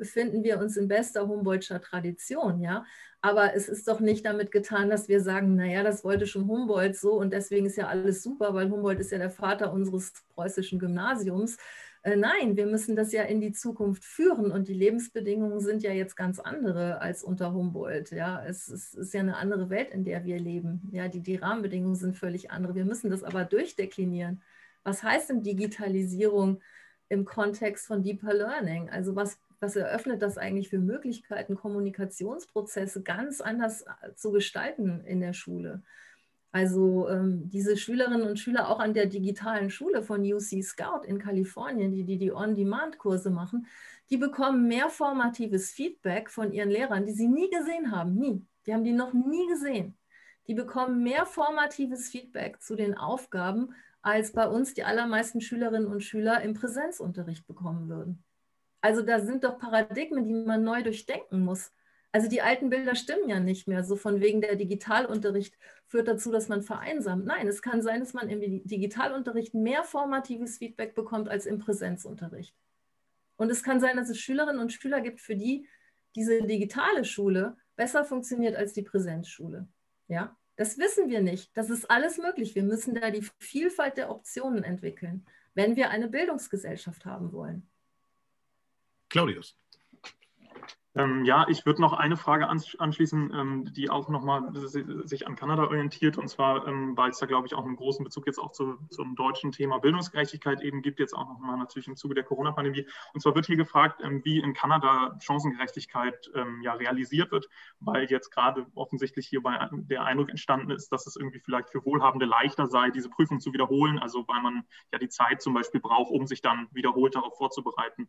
befinden wir uns in bester Humboldtscher Tradition, ja. Aber es ist doch nicht damit getan, dass wir sagen, naja, das wollte schon Humboldt so und deswegen ist ja alles super, weil Humboldt ist ja der Vater unseres preußischen Gymnasiums. Nein, wir müssen das ja in die Zukunft führen und die Lebensbedingungen sind ja jetzt ganz andere als unter Humboldt. Ja, es ist ja eine andere Welt, in der wir leben. Ja, die Rahmenbedingungen sind völlig andere. Wir müssen das aber durchdeklinieren. Was heißt denn Digitalisierung im Kontext von Deeper Learning? Also was eröffnet das eigentlich für Möglichkeiten, Kommunikationsprozesse ganz anders zu gestalten in der Schule? Also diese Schülerinnen und Schüler auch an der digitalen Schule von UC Scout in Kalifornien, die On-Demand-Kurse machen, die bekommen mehr formatives Feedback von ihren Lehrern, die sie nie gesehen haben, nie. Die haben die noch nie gesehen. Die bekommen mehr formatives Feedback zu den Aufgaben, als bei uns die allermeisten Schülerinnen und Schüler im Präsenzunterricht bekommen würden. Also da sind doch Paradigmen, die man neu durchdenken muss. Also die alten Bilder stimmen ja nicht mehr, so von wegen der Digitalunterricht führt dazu, dass man vereinsamt. Nein, es kann sein, dass man im Digitalunterricht mehr formatives Feedback bekommt als im Präsenzunterricht. Und es kann sein, dass es Schülerinnen und Schüler gibt, für die diese digitale Schule besser funktioniert als die Präsenzschule. Ja, das wissen wir nicht. Das ist alles möglich. Wir müssen da die Vielfalt der Optionen entwickeln, wenn wir eine Bildungsgesellschaft haben wollen. Claudius. Ja, ich würde noch eine Frage anschließen, die auch nochmal sich an Kanada orientiert, und zwar, weil es da, glaube ich, auch einen großen Bezug jetzt auch zum deutschen Thema Bildungsgerechtigkeit eben gibt, jetzt auch nochmal natürlich im Zuge der Corona-Pandemie. Und zwar wird hier gefragt, wie in Kanada Chancengerechtigkeit ja realisiert wird, weil jetzt gerade offensichtlich hierbei der Eindruck entstanden ist, dass es irgendwie vielleicht für Wohlhabende leichter sei, diese Prüfung zu wiederholen, also weil man ja die Zeit zum Beispiel braucht, um sich dann wiederholt darauf vorzubereiten.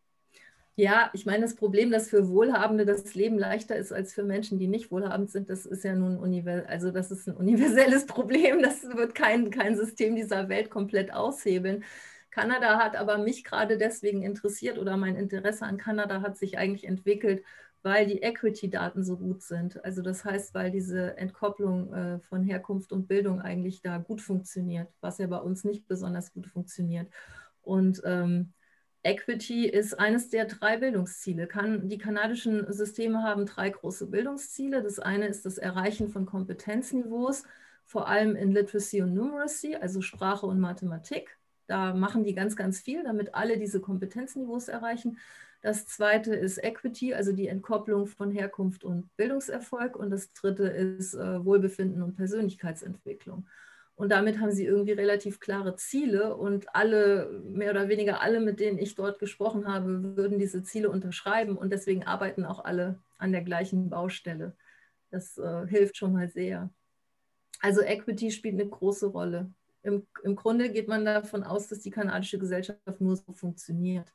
Ja, ich meine, das Problem, dass für Wohlhabende das Leben leichter ist als für Menschen, die nicht wohlhabend sind, das ist ja nun das ist ein universelles Problem. Das wird kein System dieser Welt komplett aushebeln. Kanada hat aber mich gerade deswegen interessiert, oder mein Interesse an Kanada hat sich eigentlich entwickelt, weil die Equity-Daten so gut sind. Also das heißt, weil diese Entkopplung von Herkunft und Bildung eigentlich da gut funktioniert, was ja bei uns nicht besonders gut funktioniert. Und Equity ist eines der 3 Bildungsziele. Die kanadischen Systeme haben 3 große Bildungsziele. Das eine ist das Erreichen von Kompetenzniveaus, vor allem in Literacy und Numeracy, also Sprache und Mathematik. Da machen die ganz, ganz viel, damit alle diese Kompetenzniveaus erreichen. Das zweite ist Equity, also die Entkopplung von Herkunft und Bildungserfolg. Und das dritte ist Wohlbefinden und Persönlichkeitsentwicklung. Und damit haben sie irgendwie relativ klare Ziele und alle, mehr oder weniger alle, mit denen ich dort gesprochen habe, würden diese Ziele unterschreiben und deswegen arbeiten auch alle an der gleichen Baustelle. Das hilft schon mal sehr. Also Equity spielt eine große Rolle. Im Grunde geht man davon aus, dass die kanadische Gesellschaft nur so funktioniert,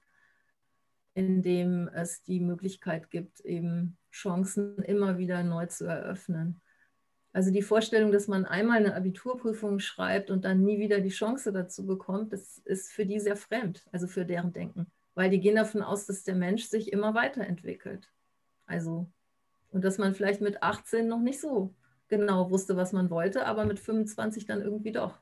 indem es die Möglichkeit gibt, eben Chancen immer wieder neu zu eröffnen. Also die Vorstellung, dass man einmal eine Abiturprüfung schreibt und dann nie wieder die Chance dazu bekommt, das ist für die sehr fremd, also für deren Denken. Weil die gehen davon aus, dass der Mensch sich immer weiterentwickelt. Also, und dass man vielleicht mit 18 noch nicht so genau wusste, was man wollte, aber mit 25 dann irgendwie doch.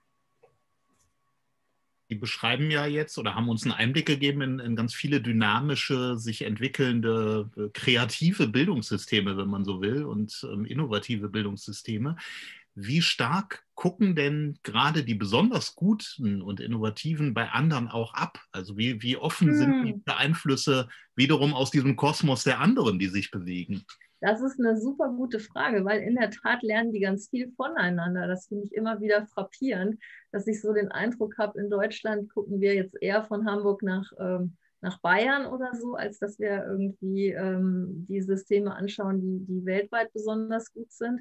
Die beschreiben ja jetzt oder haben uns einen Einblick gegeben in ganz viele dynamische, sich entwickelnde, kreative Bildungssysteme, wenn man so will, und innovative Bildungssysteme. Wie stark gucken denn gerade die besonders guten und innovativen bei anderen auch ab? Also wie offen sind die Einflüsse wiederum aus diesem Kosmos der anderen, die sich bewegen? Das ist eine super gute Frage, weil in der Tat lernen die ganz viel voneinander. Das finde ich immer wieder frappierend, dass ich so den Eindruck habe, in Deutschland gucken wir jetzt eher von Hamburg nach Bayern oder so, als dass wir irgendwie die Systeme anschauen, die weltweit besonders gut sind.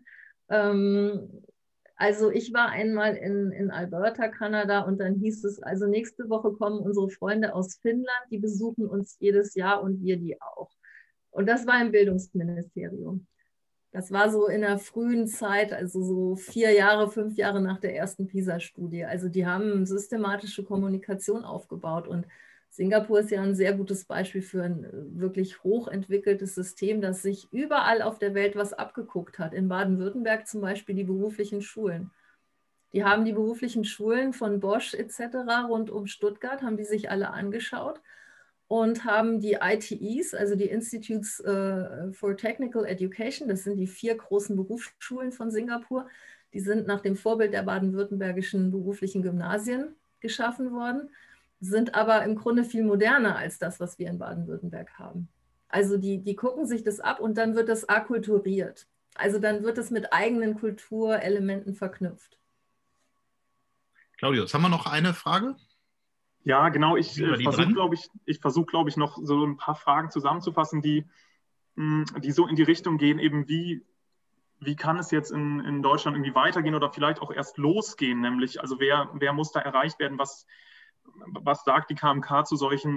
Also ich war einmal in Alberta, Kanada, und dann hieß es, also nächste Woche kommen unsere Freunde aus Finnland, die besuchen uns jedes Jahr und wir die auch. Und das war im Bildungsministerium. Das war so in der frühen Zeit, also so 5 Jahre nach der ersten PISA-Studie. Also die haben systematische Kommunikation aufgebaut. Und Singapur ist ja ein sehr gutes Beispiel für ein wirklich hochentwickeltes System, das sich überall auf der Welt was abgeguckt hat. In Baden-Württemberg zum Beispiel die beruflichen Schulen. Die haben die beruflichen Schulen von Bosch etc. rund um Stuttgart, haben die sich alle angeschaut. und haben die ITEs, also die Institutes for Technical Education, das sind die 4 großen Berufsschulen von Singapur, die sind nach dem Vorbild der baden-württembergischen beruflichen Gymnasien geschaffen worden, sind aber im Grunde viel moderner als das, was wir in Baden-Württemberg haben. Also die gucken sich das ab und dann wird das akkulturiert. Also dann wird es mit eigenen Kulturelementen verknüpft. Claudius, haben wir noch eine Frage? Ja, genau. Ich versuche, glaube ich, noch so ein paar Fragen zusammenzufassen, die so in die Richtung gehen, eben wie kann es jetzt in Deutschland irgendwie weitergehen oder vielleicht auch erst losgehen, nämlich, also wer muss da erreicht werden, was sagt die KMK zu solchen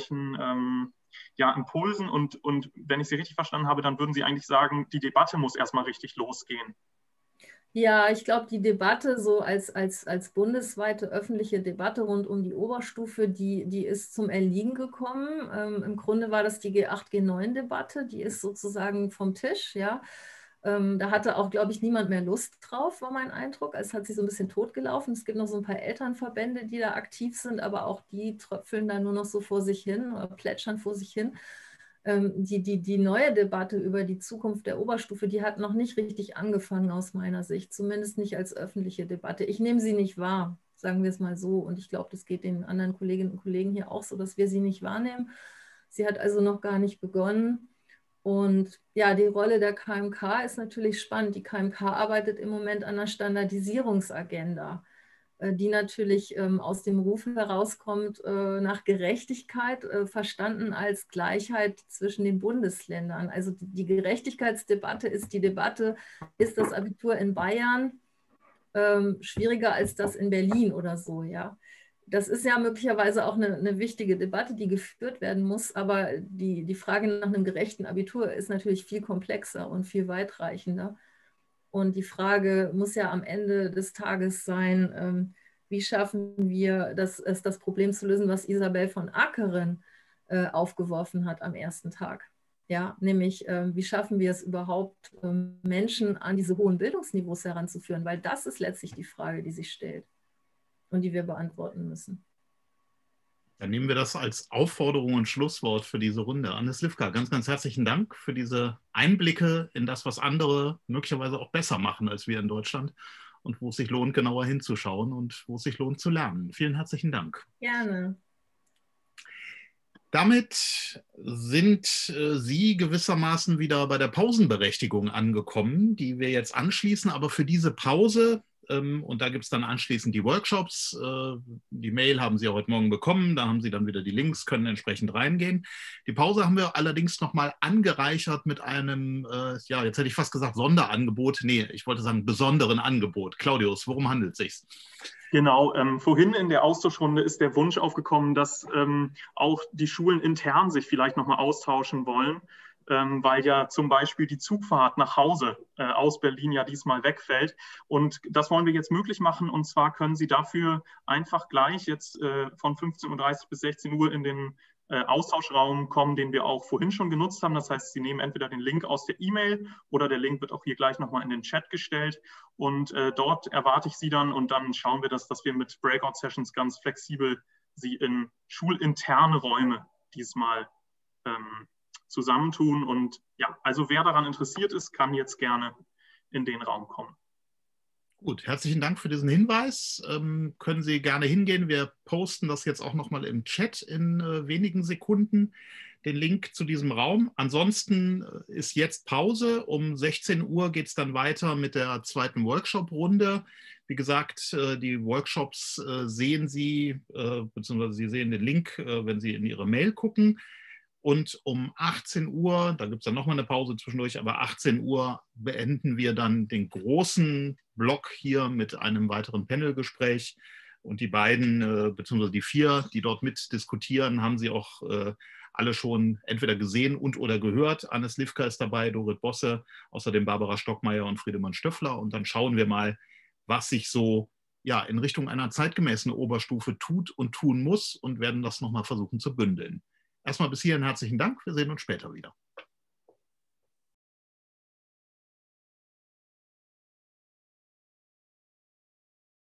Impulsen und wenn ich Sie richtig verstanden habe, dann würden Sie eigentlich sagen, die Debatte muss erstmal richtig losgehen. Ja, ich glaube, die Debatte so als bundesweite öffentliche Debatte rund um die Oberstufe, die ist zum Erliegen gekommen. Im Grunde war das die G8, G9-Debatte, die ist sozusagen vom Tisch, ja. Da hatte auch, glaube ich, niemand mehr Lust drauf, war mein Eindruck. Es hat sich so ein bisschen totgelaufen. Es gibt noch so ein paar Elternverbände, die da aktiv sind, aber auch die tröpfeln da nur noch so vor sich hin oder plätschern vor sich hin. Die neue Debatte über die Zukunft der Oberstufe, die hat noch nicht richtig angefangen aus meiner Sicht, zumindest nicht als öffentliche Debatte. Ich nehme sie nicht wahr, sagen wir es mal so. Und ich glaube, das geht den anderen Kolleginnen und Kollegen hier auch so, dass wir sie nicht wahrnehmen. Sie hat also noch gar nicht begonnen. Und ja, die Rolle der KMK ist natürlich spannend. Die KMK arbeitet im Moment an einer Standardisierungsagenda, die natürlich aus dem Ruf herauskommt nach Gerechtigkeit, verstanden als Gleichheit zwischen den Bundesländern. Also die Gerechtigkeitsdebatte ist die Debatte, ist das Abitur in Bayern schwieriger als das in Berlin oder so, ja. Das ist ja möglicherweise auch eine wichtige Debatte, die geführt werden muss, aber die Frage nach einem gerechten Abitur ist natürlich viel komplexer und viel weitreichender. Und die Frage muss ja am Ende des Tages sein, wie schaffen wir das Problem zu lösen, was Isabel von Ackeren aufgeworfen hat am ersten Tag. Ja, nämlich, wie schaffen wir es überhaupt, Menschen an diese hohen Bildungsniveaus heranzuführen, weil das ist letztlich die Frage, die sich stellt und die wir beantworten müssen. Dann nehmen wir das als Aufforderung und Schlusswort für diese Runde. Anne Slivka, ganz, ganz herzlichen Dank für diese Einblicke in das, was andere möglicherweise auch besser machen als wir in Deutschland und wo es sich lohnt, genauer hinzuschauen und wo es sich lohnt zu lernen. Vielen herzlichen Dank. Gerne. Damit sind Sie gewissermaßen wieder bei der Pausenberechtigung angekommen, die wir jetzt anschließen. Aber für diese Pause, und da gibt es dann anschließend die Workshops, die Mail haben Sie ja heute Morgen bekommen, da haben Sie dann wieder die Links, können entsprechend reingehen. Die Pause haben wir allerdings nochmal angereichert mit einem, ja, jetzt hätte ich fast gesagt Sonderangebot, nee, ich wollte sagen besonderen Angebot. Claudius, worum handelt es sich? Genau, vorhin in der Austauschrunde ist der Wunsch aufgekommen, dass auch die Schulen intern sich vielleicht nochmal austauschen wollen, weil ja zum Beispiel die Zugfahrt nach Hause aus Berlin ja diesmal wegfällt. Und das wollen wir jetzt möglich machen. Und zwar können Sie dafür einfach gleich jetzt von 15:30 Uhr bis 16 Uhr in den Austauschraum kommen, den wir auch vorhin schon genutzt haben. Das heißt, Sie nehmen entweder den Link aus der E-Mail oder der Link wird auch hier gleich nochmal in den Chat gestellt. Und dort erwarte ich Sie dann und dann schauen wir, dass wir mit Breakout-Sessions ganz flexibel Sie in schulinterne Räume diesmal zusammentun. Und ja, also wer daran interessiert ist, kann jetzt gerne in den Raum kommen. Gut, herzlichen Dank für diesen Hinweis. Können Sie gerne hingehen. Wir posten das jetzt auch nochmal im Chat in wenigen Sekunden, den Link zu diesem Raum. Ansonsten ist jetzt Pause. Um 16 Uhr geht es dann weiter mit der zweiten Workshop-Runde. Wie gesagt, die Workshops sehen Sie, beziehungsweise Sie sehen den Link, wenn Sie in Ihre Mail gucken. Und um 18 Uhr, da gibt es dann nochmal eine Pause zwischendurch, aber 18 Uhr beenden wir dann den großen Block hier mit einem weiteren Panelgespräch. Und die beiden, beziehungsweise die 4, die dort mitdiskutieren, haben Sie auch alle schon entweder gesehen und oder gehört. Anne Slivka ist dabei, Dorit Bosse, außerdem Barbara Stockmeier und Friedemann Stöffler. Und dann schauen wir mal, was sich so ja, in Richtung einer zeitgemäßen Oberstufe tut und tun muss und werden das nochmal versuchen zu bündeln. Erstmal bis hierhin herzlichen Dank. Wir sehen uns später wieder.